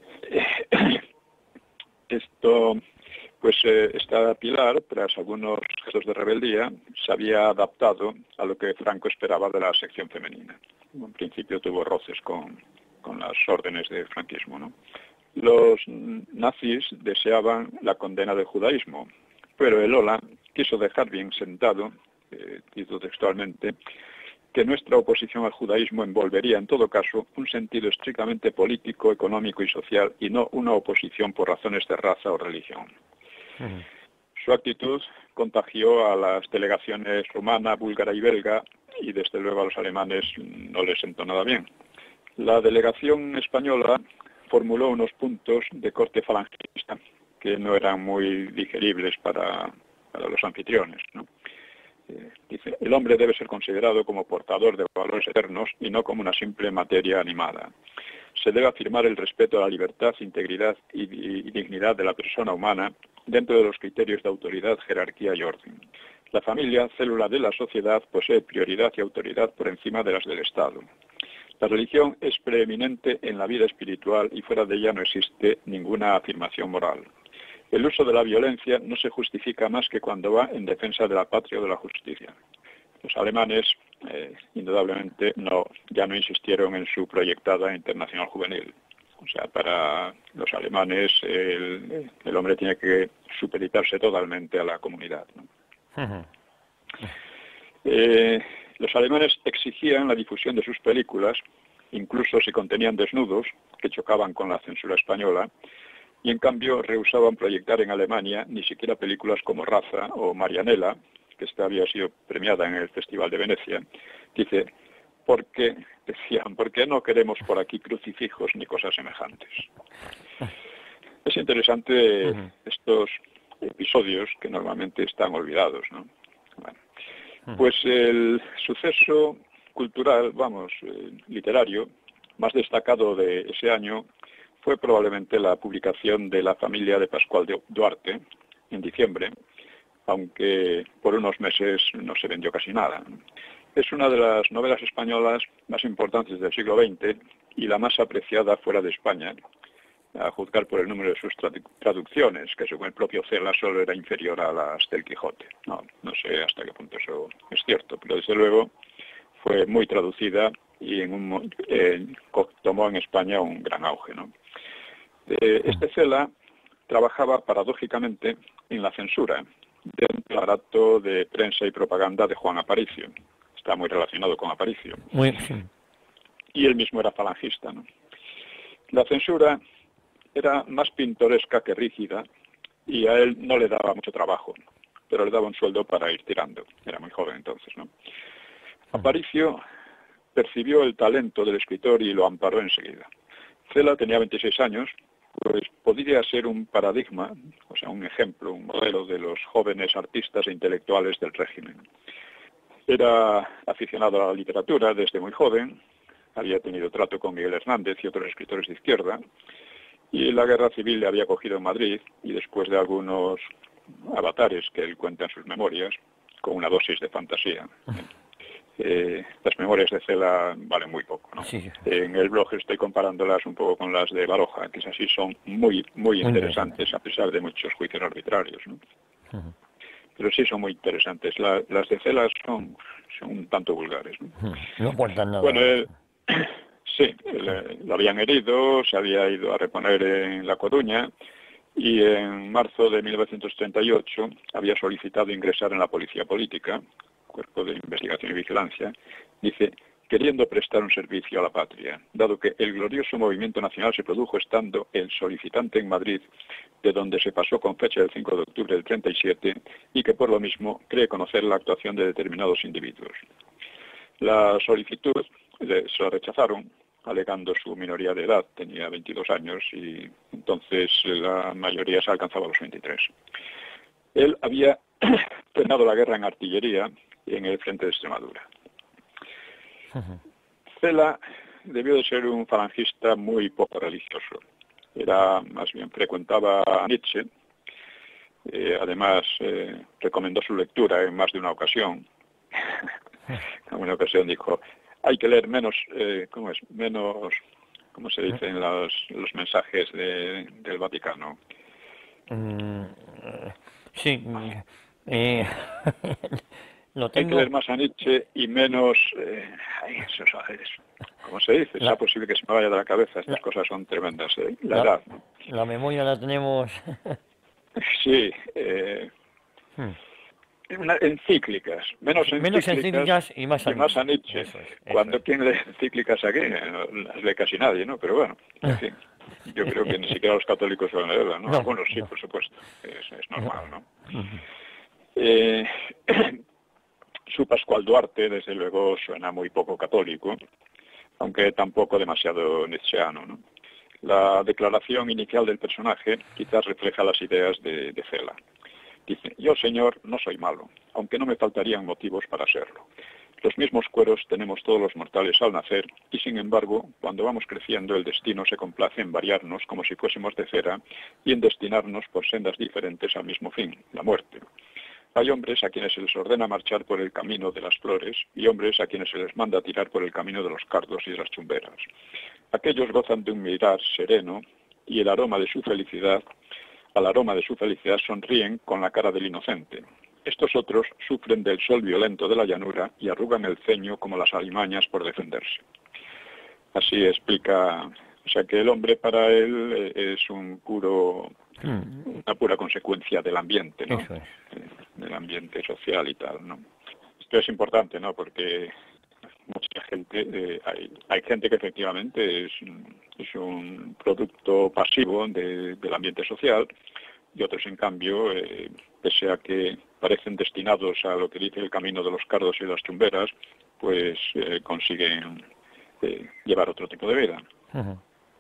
Esto, pues eh, esta Pilar, tras algunos gestos de rebeldía, se había adaptado a lo que Franco esperaba de la sección femenina. En principio tuvo roces con, con las órdenes del franquismo, ¿no? Los nazis deseaban la condena del judaísmo, pero el Lola quiso dejar bien sentado, eh, cito textualmente, que nuestra oposición al judaísmo envolvería en todo caso un sentido estrictamente político, económico y social, y no una oposición por razones de raza o religión. Uh-huh. Su actitud contagió a las delegaciones rumana, búlgara y belga, y desde luego a los alemanes no les sentó nada bien. La delegación española formuló unos puntos de corte falangista que no eran muy digeribles para, para los anfitriones, ¿no? Eh, dice, el hombre debe ser considerado como portador de valores eternos y no como una simple materia animada. Se debe afirmar el respeto a la libertad, integridad y, y, y dignidad de la persona humana dentro de los criterios de autoridad, jerarquía y orden. La familia, célula de la sociedad, posee prioridad y autoridad por encima de las del Estado. La religión es preeminente en la vida espiritual y fuera de ella no existe ninguna afirmación moral. El uso de la violencia no se justifica más que cuando va en defensa de la patria o de la justicia. Los alemanes, eh, indudablemente, no, ya no insistieron en su proyectada internacional juvenil. O sea, para los alemanes el, el hombre tiene que supeditarse totalmente a la comunidad, ¿no? Uh-huh. Eh, los alemanes exigían la difusión de sus películas, incluso si contenían desnudos, que chocaban con la censura española, y en cambio rehusaban proyectar en Alemania ni siquiera películas como Raza o Marianela, que esta había sido premiada en el Festival de Venecia. Dice, porque, decían, ¿por qué no queremos por aquí crucifijos ni cosas semejantes? Es interesante uh-huh. estos episodios que normalmente están olvidados, ¿no? Bueno, uh-huh. Pues el suceso cultural, vamos, eh, literario, más destacado de ese año fue probablemente la publicación de La familia de Pascual de Duarte en diciembre, aunque por unos meses no se vendió casi nada. Es una de las novelas españolas más importantes del siglo veinte y la más apreciada fuera de España, a juzgar por el número de sus tradu- traducciones, que según el propio Cela solo era inferior a las del Quijote. No, no sé hasta qué punto eso es cierto, pero desde luego fue muy traducida y en un, eh, tomó en España un gran auge, ¿no? Eh, este Cela trabajaba paradójicamente en la censura del aparato de prensa y propaganda de Juan Aparicio. Está muy relacionado con Aparicio.
Muy bien.
Y él mismo era falangista, ¿no? La censura era más pintoresca que rígida y a él no le daba mucho trabajo, pero le daba un sueldo para ir tirando. Era muy joven entonces, ¿no? Aparicio percibió el talento del escritor y lo amparó enseguida. Cela tenía veintiséis años, pues podría ser un paradigma, o sea, un ejemplo, un modelo de los jóvenes artistas e intelectuales del régimen. Era aficionado a la literatura desde muy joven, había tenido trato con Miguel Hernández y otros escritores de izquierda, y la guerra civil le había cogido en Madrid, y después de algunos avatares que él cuenta en sus memorias, con una dosis de fantasía. Eh, las memorias de Cela valen muy poco, ¿no? Sí. En el blog estoy comparándolas un poco con las de Baroja, que es así, son muy muy interesantes, a pesar de muchos juicios arbitrarios, ¿no? Uh-huh. Pero sí son muy interesantes. La, las de Cela son, son un tanto vulgares, ¿no?
Uh-huh. No cuentan nada.
Bueno, eh, sí, le, lo habían herido, se había ido a reponer en La Coruña, y en marzo de mil novecientos treinta y ocho había solicitado ingresar en la Policía Política, Cuerpo de Investigación y Vigilancia, dice, queriendo prestar un servicio a la patria, dado que el glorioso movimiento nacional se produjo estando el solicitante en Madrid, de donde se pasó con fecha del cinco de octubre del treinta y siete, y que por lo mismo cree conocer la actuación de determinados individuos. La solicitud le, se la rechazaron, alegando su minoría de edad, tenía veintidós años y entonces la mayoría se alcanzaba a los veintitrés. Él había terminado la guerra en artillería en el frente de Extremadura. Cela debió de ser un falangista muy poco religioso. Era, más bien, frecuentaba a Nietzsche. Eh, además, eh, recomendó su lectura en más de una ocasión. En una ocasión dijo, hay que leer menos, eh, ¿cómo es? Menos, ¿cómo se dice en los, los mensajes de, del Vaticano?
Mm, sí, eh, lo tengo.
Hay que leer más a Nietzsche y menos, eh, ay, eso, eso, ¿cómo se dice?
La,
es posible que se me vaya de la cabeza, estas la, cosas son tremendas, ¿eh? La, la edad, ¿no?
La memoria la tenemos.
Sí, eh, hmm. Una, encíclicas, menos encíclicas,
menos encíclicas y más a,
y más a Nietzsche. Eso es, eso Cuando es. ¿Quién lee encíclicas aquí? No las lee casi nadie, ¿no? Pero bueno, en fin, yo creo que ni siquiera los católicos suelen leerla, ¿no? no Algunos sí, no. Por supuesto, es, es normal, ¿no? Uh-huh. eh, su Pascual Duarte, desde luego, suena muy poco católico, aunque tampoco demasiado nietzscheano, ¿no? La declaración inicial del personaje quizás refleja las ideas de, de Cela. Dice, yo, señor, no soy malo, aunque no me faltarían motivos para serlo. Los mismos cueros tenemos todos los mortales al nacer, y sin embargo, cuando vamos creciendo, el destino se complace en variarnos como si fuésemos de cera y en destinarnos por sendas diferentes al mismo fin, la muerte. Hay hombres a quienes se les ordena marchar por el camino de las flores y hombres a quienes se les manda tirar por el camino de los cardos y de las chumberas. Aquellos gozan de un mirar sereno y el aroma de su felicidad, al aroma de su felicidad sonríen con la cara del inocente. Estos otros sufren del sol violento de la llanura y arrugan el ceño como las alimañas por defenderse. Así explica, o sea que el hombre para él es un puro, una pura consecuencia del ambiente, ¿no?
Eso es.
Del ambiente social y tal, ¿no? Esto es importante, ¿no? Porque mucha gente, eh, hay, hay gente que efectivamente es, es un producto pasivo de, del ambiente social y otros, en cambio, eh, pese a que parecen destinados a lo que dice el camino de los cardos y las chumberas, pues eh, consiguen eh, llevar otro tipo de vida. Uh-huh.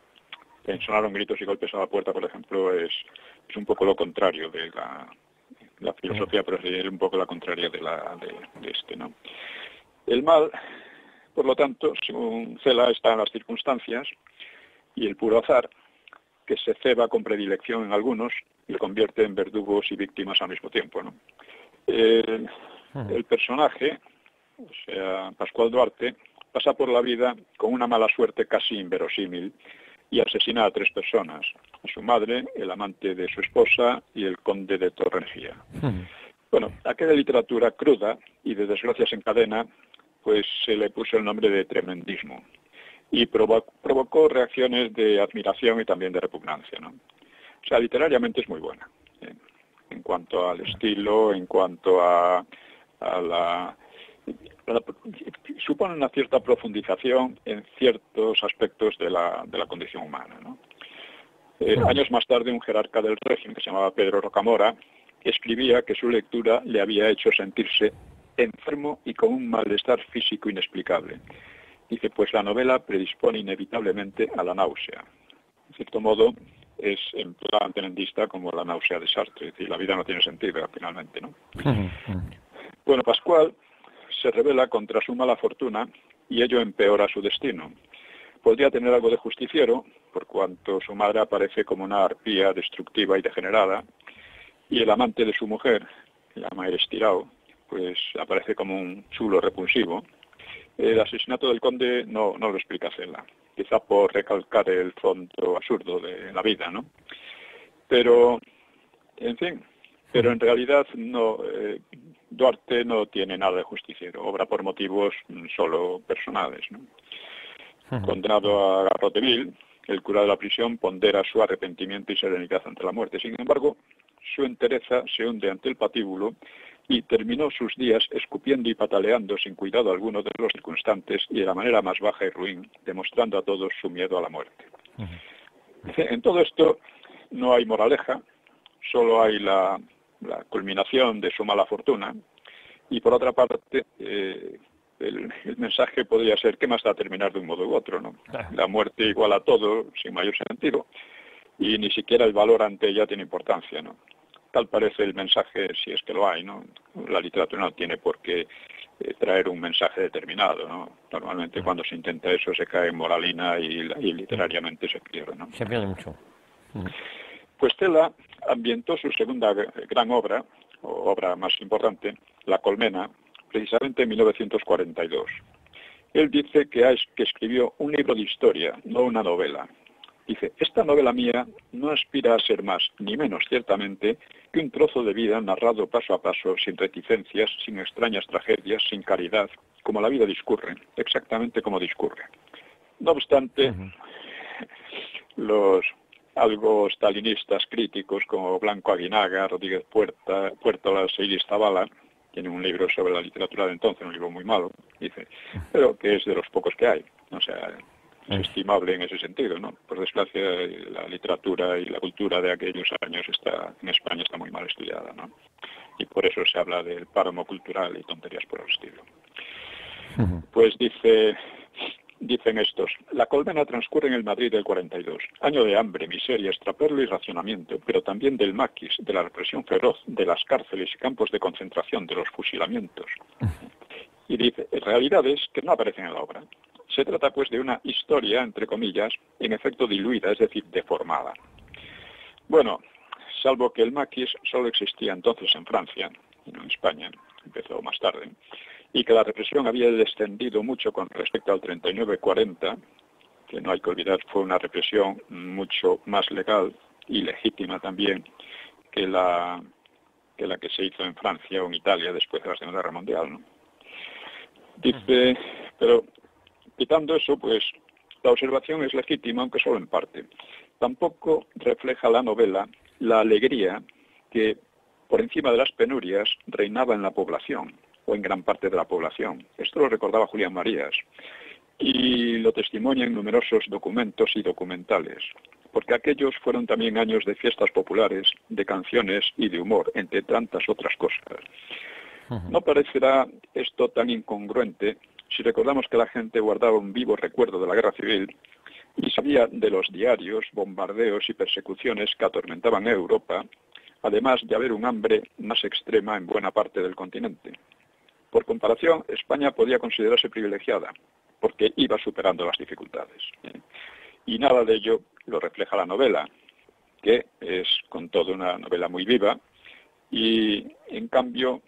En Sonaron gritos y golpes a la puerta, por ejemplo, es, es un poco lo contrario de la, la filosofía, pero es un poco la contraria de, la, de, de este, ¿no? El mal, por lo tanto, según Cela, está en las circunstancias y el puro azar, que se ceba con predilección en algunos y convierte en verdugos y víctimas al mismo tiempo, ¿no? El, el personaje, o sea, Pascual Duarte, pasa por la vida con una mala suerte casi inverosímil y asesina a tres personas: a su madre, el amante de su esposa y el conde de Torrengía. Uh-huh. Bueno, aquella literatura cruda y de desgracias en cadena, pues se le puso el nombre de tremendismo y provo- provocó reacciones de admiración y también de repugnancia, ¿no? O sea, literariamente es muy buena, ¿eh? En cuanto al estilo, en cuanto a, a, la, a la... supone una cierta profundización en ciertos aspectos de la, de la condición humana, ¿no? Eh, años más tarde, un jerarca del régimen que se llamaba Pedro Rocamora escribía que su lectura le había hecho sentirse enfermo y con un malestar físico inexplicable. Dice, pues la novela predispone inevitablemente a la náusea. En cierto modo, es en plan tenentista como la náusea de Sartre, es decir, la vida no tiene sentido finalmente, ¿no? Bueno, Pascual se rebela contra su mala fortuna y ello empeora su destino. Podría tener algo de justiciero, por cuanto su madre aparece como una arpía destructiva y degenerada, y el amante de su mujer, que se llama Estirao, pues aparece como un chulo repulsivo. El asesinato del conde no, no lo explica Cela, quizá por recalcar el fondo absurdo de la vida, ¿no? Pero, en fin, pero en realidad no, eh, Duarte no tiene nada de justiciero, obra por motivos solo personales, ¿no? Uh-huh. Condenado a garrote vil, el cura de la prisión pondera su arrepentimiento y serenidad ante la muerte. Sin embargo, su entereza se hunde ante el patíbulo y terminó sus días escupiendo y pataleando sin cuidado alguno de los circunstantes y de la manera más baja y ruin, demostrando a todos su miedo a la muerte. Uh-huh. En todo esto no hay moraleja, solo hay la, la culminación de su mala fortuna, y por otra parte, eh, el, el mensaje podría ser, ¿qué más da terminar de un modo u otro, ¿no? La muerte igual a todo, sin mayor sentido, y ni siquiera el valor ante ella tiene importancia, ¿no? Tal parece el mensaje, si es que lo hay, ¿no? La literatura no tiene por qué eh, traer un mensaje determinado, ¿no? Normalmente cuando se intenta eso se cae en moralina y, y literariamente se pierde, ¿no?
Se pierde mucho.
Pues Cela ambientó su segunda gran obra, o obra más importante, La Colmena, precisamente en mil novecientos cuarenta y dos. Él dice que, ha, que escribió un libro de historia, no una novela. Dice, esta novela mía no aspira a ser más, ni menos ciertamente, que un trozo de vida narrado paso a paso, sin reticencias, sin extrañas tragedias, sin caridad, como la vida discurre, exactamente como discurre. No obstante, uh-huh. los algo stalinistas críticos como Blanco Aguinaga, Rodríguez Puerta, Puertolas e Iris Zabala, tienen un libro sobre la literatura de entonces, un libro muy malo, dice, pero que es de los pocos que hay. O sea, es estimable en ese sentido, ¿no? Por desgracia, la literatura y la cultura de aquellos años está en España está muy mal estudiada, ¿no? Y por eso se habla del páramo cultural y tonterías por el estilo. Pues dice, dicen estos, La Colmena transcurre en el Madrid del cuarenta y dos, año de hambre, miseria, extraperlo y racionamiento, pero también del maquis, de la represión feroz, de las cárceles y campos de concentración, de los fusilamientos. Y dice, realidades que no aparecen en la obra. Se trata, pues, de una historia, entre comillas, en efecto diluida, es decir, deformada. Bueno, salvo que el maquis solo existía entonces en Francia, y no en España, empezó más tarde, y que la represión había descendido mucho con respecto al treinta y nueve cuarenta, que no hay que olvidar fue una represión mucho más legal y legítima también que la que la que se hizo en Francia o en Italia después de la Segunda Guerra Mundial, ¿no? Dice, pero quitando eso, pues la observación es legítima, aunque solo en parte. Tampoco refleja la novela la alegría que, por encima de las penurias, reinaba en la población, o en gran parte de la población. Esto lo recordaba Julián Marías, y lo testimonian numerosos documentos y documentales, porque aquellos fueron también años de fiestas populares, de canciones y de humor, entre tantas otras cosas. No parecerá esto tan incongruente si recordamos que la gente guardaba un vivo recuerdo de la guerra civil y sabía de los diarios, bombardeos y persecuciones que atormentaban a Europa, además de haber un hambre más extrema en buena parte del continente. Por comparación, España podía considerarse privilegiada, porque iba superando las dificultades. Y nada de ello lo refleja la novela, que es con todo una novela muy viva, y en cambio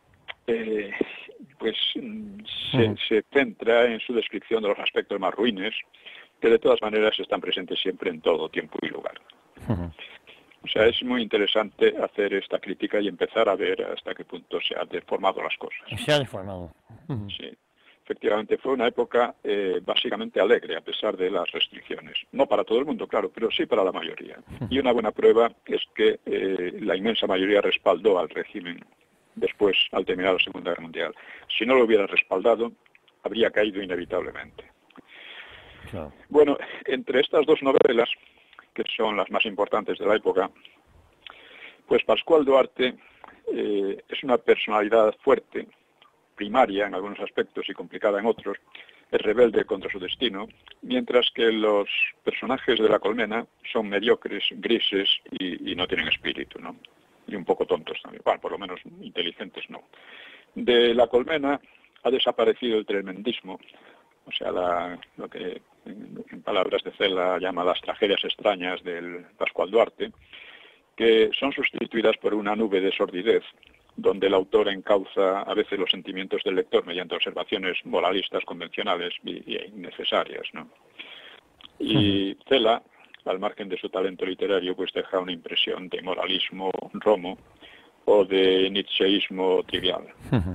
eh, pues se, uh-huh. se centra en su descripción de los aspectos más ruines, que de todas maneras están presentes siempre en todo tiempo y lugar. Uh-huh. O sea, es muy interesante hacer esta crítica y empezar a ver hasta qué punto se han deformado las cosas.
Se ha deformado. Uh-huh.
Sí. Efectivamente, fue una época eh, básicamente alegre, a pesar de las restricciones. No para todo el mundo, claro, pero sí para la mayoría. Y una buena prueba es que eh, la inmensa mayoría respaldó al régimen después, al terminar la Segunda Guerra Mundial. Si no lo hubiera respaldado, habría caído inevitablemente. Claro. Bueno, entre estas dos novelas, que son las más importantes de la época, pues Pascual Duarte eh, es una personalidad fuerte, primaria en algunos aspectos y complicada en otros, es rebelde contra su destino, mientras que los personajes de La Colmena son mediocres, grises y, y no tienen espíritu, ¿no? Y un poco tontos también, bueno, por lo menos inteligentes no. De La Colmena ha desaparecido el tremendismo, o sea, la, lo que en, en palabras de Cela llama las tragedias extrañas del Pascual Duarte, que son sustituidas por una nube de sordidez, donde el autor encauza a veces los sentimientos del lector mediante observaciones moralistas convencionales y, y innecesarias, ¿no? Y Cela, al margen de su talento literario, pues deja una impresión de moralismo romo o de nietzscheísmo trivial,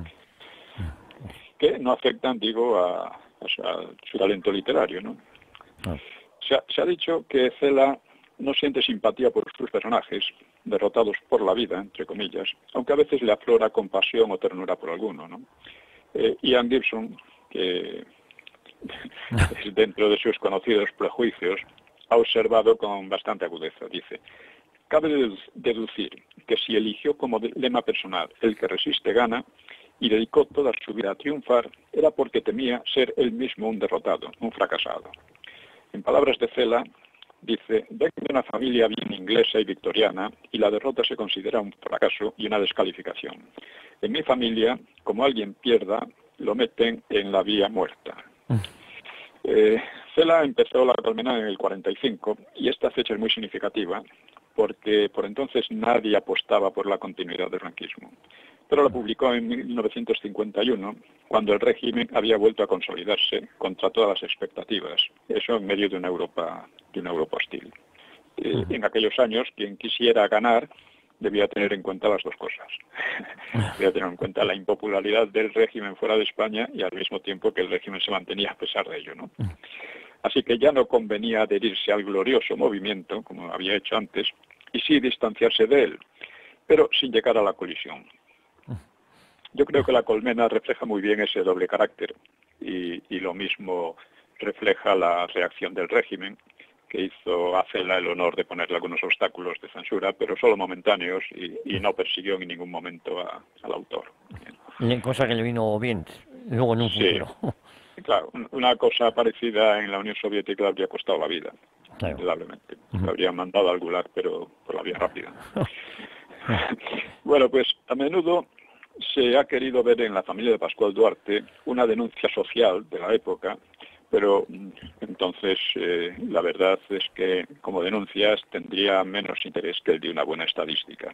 que no afectan, digo, a, a, su, a su talento literario, ¿no? Se ha, se ha dicho que Cela no siente simpatía por sus personajes, derrotados por la vida, entre comillas, aunque a veces le aflora compasión o ternura por alguno, ¿no? Eh, Ian Gibson, que es dentro de sus conocidos prejuicios, ha observado con bastante agudeza, dice, cabe deducir que si eligió como lema personal el que resiste gana, y dedicó toda su vida a triunfar, era porque temía ser él mismo un derrotado, un fracasado. En palabras de Cela, dice: vengo de una familia bien inglesa y victoriana y la derrota se considera un fracaso y una descalificación. En mi familia, como alguien pierda, lo meten en la vía muerta. Eh, Cela empezó La Colmena en el cuarenta y cinco y esta fecha es muy significativa porque por entonces nadie apostaba por la continuidad del franquismo. Pero la publicó en mil novecientos cincuenta y uno, cuando el régimen había vuelto a consolidarse contra todas las expectativas, eso en medio de una Europa, de una Europa hostil. Eh, en aquellos años, quien quisiera ganar debía tener en cuenta las dos cosas. Debía tener en cuenta la impopularidad del régimen fuera de España y al mismo tiempo que el régimen se mantenía a pesar de ello, ¿no? Así que ya no convenía adherirse al glorioso movimiento, como había hecho antes, y sí distanciarse de él, pero sin llegar a la colisión. Yo creo que La Colmena refleja muy bien ese doble carácter y, y lo mismo refleja la reacción del régimen, que hizo a Cela el honor de ponerle algunos obstáculos de censura, pero solo momentáneos, y, y no persiguió en ningún momento a, al autor.
Cosa que le vino bien luego en un
sí,
futuro.
Claro, una cosa parecida en la Unión Soviética le habría costado la vida,
claro.
indudablemente. Uh-huh. Le habrían mandado al gulag, pero por la vía rápida. Bueno, pues a menudo se ha querido ver en la familia de Pascual Duarte una denuncia social de la época, pero entonces eh, la verdad es que como denuncias tendría menos interés que el de una buena estadística.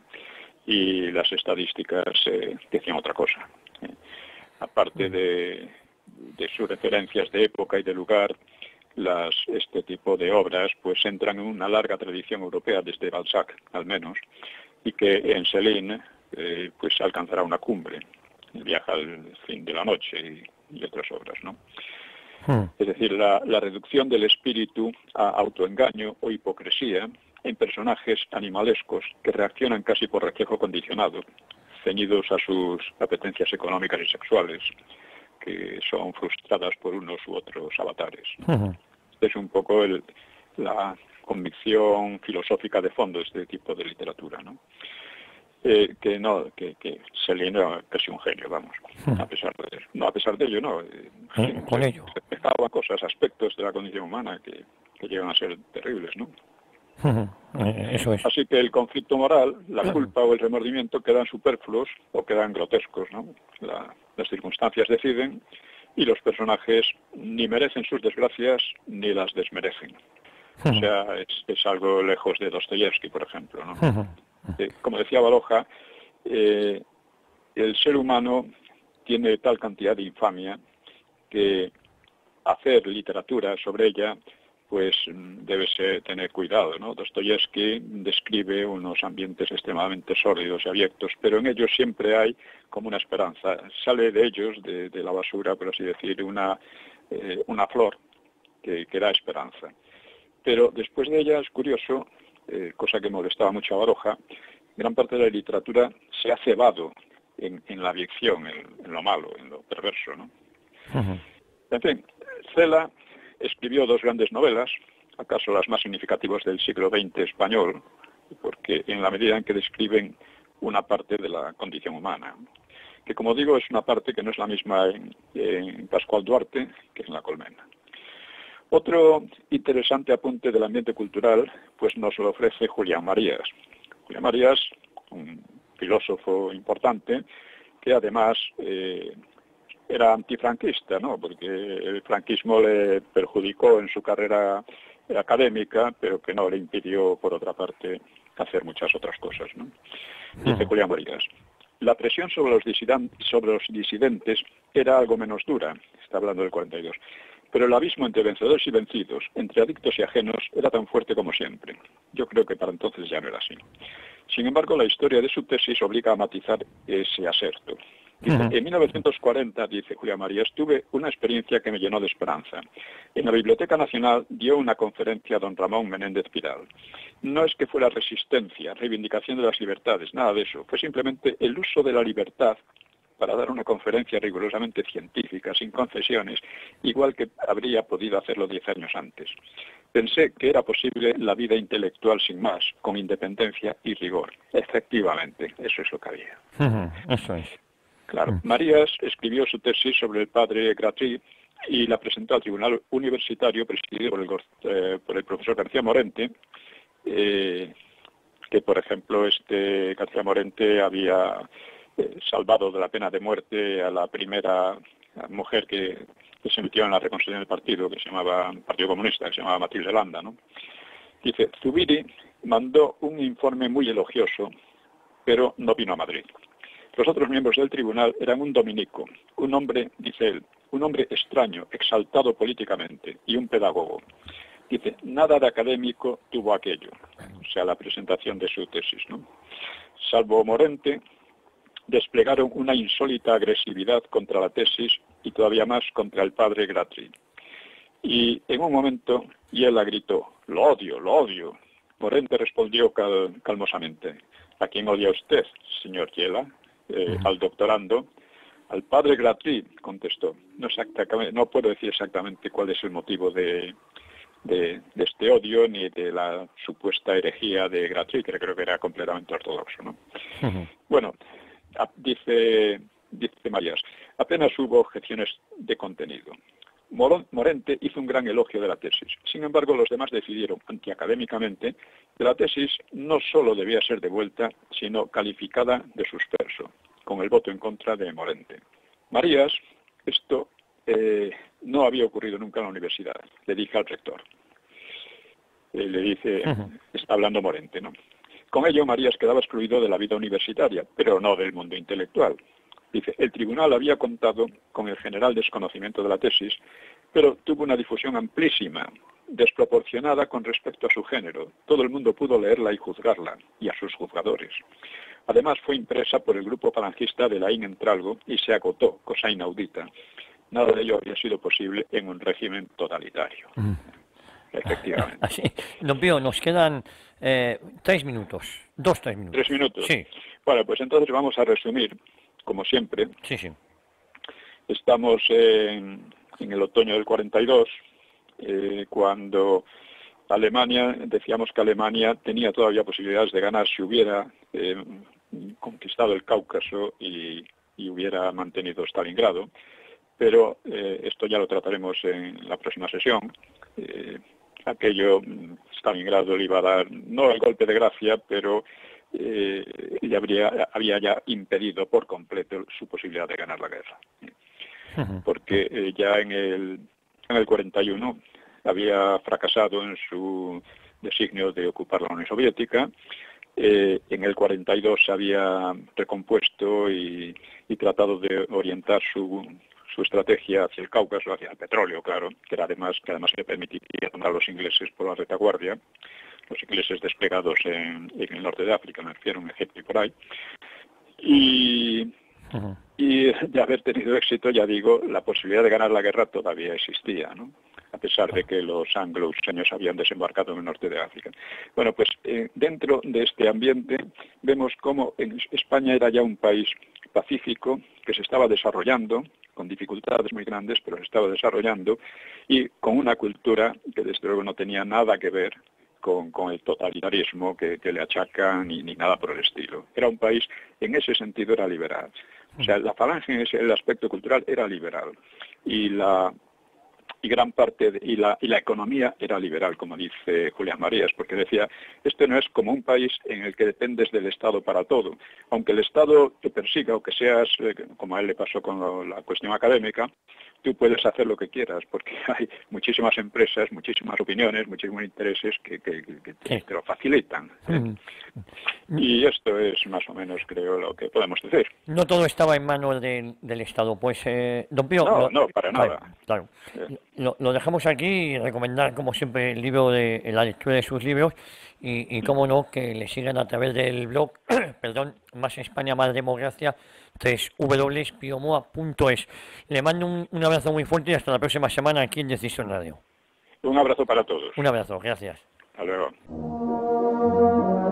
Y las estadísticas eh, decían otra cosa. Eh, aparte de, de sus referencias de época y de lugar, las, este tipo de obras pues entran en una larga tradición europea, desde Balzac al menos, y que en Céline eh, pues alcanzará una cumbre, el viaje al fin de la noche y, y otras obras, ¿no? Hmm. Es decir, la, la reducción del espíritu a autoengaño o hipocresía en personajes animalescos que reaccionan casi por reflejo condicionado, ceñidos a sus apetencias económicas y sexuales, que son frustradas por unos u otros avatares. Uh-huh. Este es un poco el, la convicción filosófica de fondo de este tipo de literatura, ¿no? Eh, que no, que, que Céline era casi un genio, vamos, uh-huh. a pesar de no a pesar de ello, no, eh,
¿Eh? Con
se,
ello.
Se dejaba cosas, aspectos de la condición humana que, que llegan a ser terribles, ¿no?
Uh-huh. Eh, eso es.
Así que el conflicto moral, la culpa o el remordimiento quedan superfluos o quedan grotescos, ¿no? La, las circunstancias deciden y los personajes ni merecen sus desgracias ni las desmerecen. Uh-huh. O sea, es, es algo lejos de Dostoyevsky, por ejemplo, ¿no? Uh-huh. Eh, como decía Baroja, eh, el ser humano tiene tal cantidad de infamia que hacer literatura sobre ella pues debe ser, tener cuidado, ¿no? Dostoyevsky describe unos ambientes extremadamente sórdidos y abyectos, pero en ellos siempre hay como una esperanza. Sale de ellos, de, de la basura, por así decir, una, eh, una flor que, que da esperanza. Pero después de ella es curioso, eh, cosa que molestaba mucho a Baroja, gran parte de la literatura se ha cebado en, en la abyección, en, en lo malo, en lo perverso, ¿no? Uh-huh. En fin, Cela escribió dos grandes novelas, acaso las más significativas del siglo veinte español, porque en la medida en que describen una parte de la condición humana, que como digo es una parte que no es la misma en, en Pascual Duarte que en La Colmena. Otro interesante apunte del ambiente cultural pues nos lo ofrece Julián Marías. Julián Marías, un filósofo importante, que además eh, era antifranquista, ¿no? Porque el franquismo le perjudicó en su carrera académica, pero que no le impidió, por otra parte, hacer muchas otras cosas, ¿no? Dice Julián Marías: la presión sobre los, disidentes, sobre los disidentes era algo menos dura, está hablando del cuarenta y dos, pero el abismo entre vencedores y vencidos, entre adictos y ajenos, era tan fuerte como siempre. Yo creo que para entonces ya no era así. Sin embargo, la historia de su tesis obliga a matizar ese aserto. Dice, uh-huh. En mil novecientos cuarenta, dice Julián Marías, tuve una experiencia que me llenó de esperanza. En la Biblioteca Nacional dio una conferencia a don Ramón Menéndez Pidal. No es que fuera resistencia, reivindicación de las libertades, nada de eso. Fue simplemente el uso de la libertad para dar una conferencia rigurosamente científica, sin concesiones, igual que habría podido hacerlo diez años antes. Pensé que era posible la vida intelectual sin más, con independencia y rigor. Efectivamente, eso es lo que había.
Uh-huh. Eso es.
Claro, Marías escribió su tesis sobre el padre Gratry y la presentó al Tribunal Universitario presidido por el, eh, por el profesor García Morente, eh, que por ejemplo este García Morente había eh, salvado de la pena de muerte a la primera mujer que, que se metió en la reconstrucción del partido, que se llamaba Partido Comunista, que se llamaba Matilde Landa, ¿no? Dice, Zubiri mandó un informe muy elogioso, pero no vino a Madrid. Los otros miembros del tribunal eran un dominico, un hombre, dice él, un hombre extraño, exaltado políticamente y un pedagogo. Dice, nada de académico tuvo aquello, o sea, la presentación de su tesis, ¿no? Salvo Morente, desplegaron una insólita agresividad contra la tesis y todavía más contra el padre Gratry. Y en un momento, y él la gritó, lo odio, lo odio. Morente respondió cal, calmosamente, ¿a quién odia usted, señor Yela? Eh, al doctorando. Al padre Gratry, contestó, no, exactamente, no puedo decir exactamente cuál es el motivo de, de, de este odio ni de la supuesta herejía de Gratry, que creo que era completamente ortodoxo, ¿no? Uh-huh. Bueno, a, dice, dice Marías, apenas hubo objeciones de contenido. Morente hizo un gran elogio de la tesis. Sin embargo, los demás decidieron, antiacadémicamente, que la tesis no solo debía ser devuelta, sino calificada de suspenso, con el voto en contra de Morente. Marías, esto eh, no había ocurrido nunca en la universidad, le dije al rector. Eh, le dice, uh-huh. Está hablando Morente, ¿no? Con ello, Marías quedaba excluido de la vida universitaria, pero no del mundo intelectual. Dice, el tribunal había contado con el general desconocimiento de la tesis, pero tuvo una difusión amplísima, desproporcionada con respecto a su género. Todo el mundo pudo leerla y juzgarla, y a sus juzgadores. Además, fue impresa por el grupo falangista de Laín en Tralgo y se agotó, cosa inaudita. Nada de ello había sido posible en un régimen totalitario. Mm. Efectivamente.
Así, don Pío, nos quedan eh, tres minutos, dos, tres minutos.
¿Tres minutos?
Sí.
Bueno, pues entonces vamos a resumir. Como siempre,
sí, sí.
Estamos en, en el otoño del cuarenta y dos, eh, cuando Alemania, decíamos que Alemania tenía todavía posibilidades de ganar si hubiera eh, conquistado el Cáucaso y, y hubiera mantenido Stalingrado, pero eh, esto ya lo trataremos en la próxima sesión. Eh, aquello, Stalingrado le iba a dar, no el golpe de gracia, pero Eh, y habría, había ya impedido por completo su posibilidad de ganar la guerra. Porque eh, ya en el, en el cuarenta y uno había fracasado en su designio de ocupar la Unión Soviética, eh, en el cuarenta y dos había recompuesto y, y tratado de orientar su, su estrategia hacia el Cáucaso, hacia el petróleo, claro, que era además que además le permitiría tomar a los ingleses por la retaguardia, los ingleses desplegados en, en el norte de África, me refiero a Egipto y por ahí, y, uh-huh. y de haber tenido éxito, ya digo, la posibilidad de ganar la guerra todavía existía, ¿no? A pesar de que los anglo-saxones habían desembarcado en el norte de África. Bueno, pues eh, dentro de este ambiente vemos cómo en España era ya un país pacífico que se estaba desarrollando, con dificultades muy grandes, pero se estaba desarrollando, y con una cultura que desde luego no tenía nada que ver Con, con el totalitarismo que, que le achacan ni, ni nada por el estilo. Era un país, en ese sentido, era liberal. O sea, la falange en ese, el aspecto cultural era liberal. Y la y gran parte, de, y, la, y la economía era liberal, como dice Julián Marías, porque decía, este no es como un país en el que dependes del Estado para todo. Aunque el Estado te persiga o que seas, eh, como a él le pasó con lo, la cuestión académica, tú puedes hacer lo que quieras, porque hay muchísimas empresas, muchísimas opiniones, muchísimos intereses que, que, que te, te lo facilitan. ¿eh? Mm. Y esto es más o menos, creo, lo que podemos decir.
No todo estaba en manos de, del Estado, pues, eh, don Pío...
No,
lo,
no, para nada.
Claro. Eh. Lo, lo dejamos aquí y recomendar, como siempre, el libro de la lectura de sus libros y, y cómo no, que le sigan a través del blog, perdón, Más España, Más Democracia, tres w w w punto piomoa punto es. Le mando un, un abrazo muy fuerte y hasta la próxima semana aquí en Decisión Radio.
Un abrazo para todos.
Un abrazo, gracias.
Hasta luego.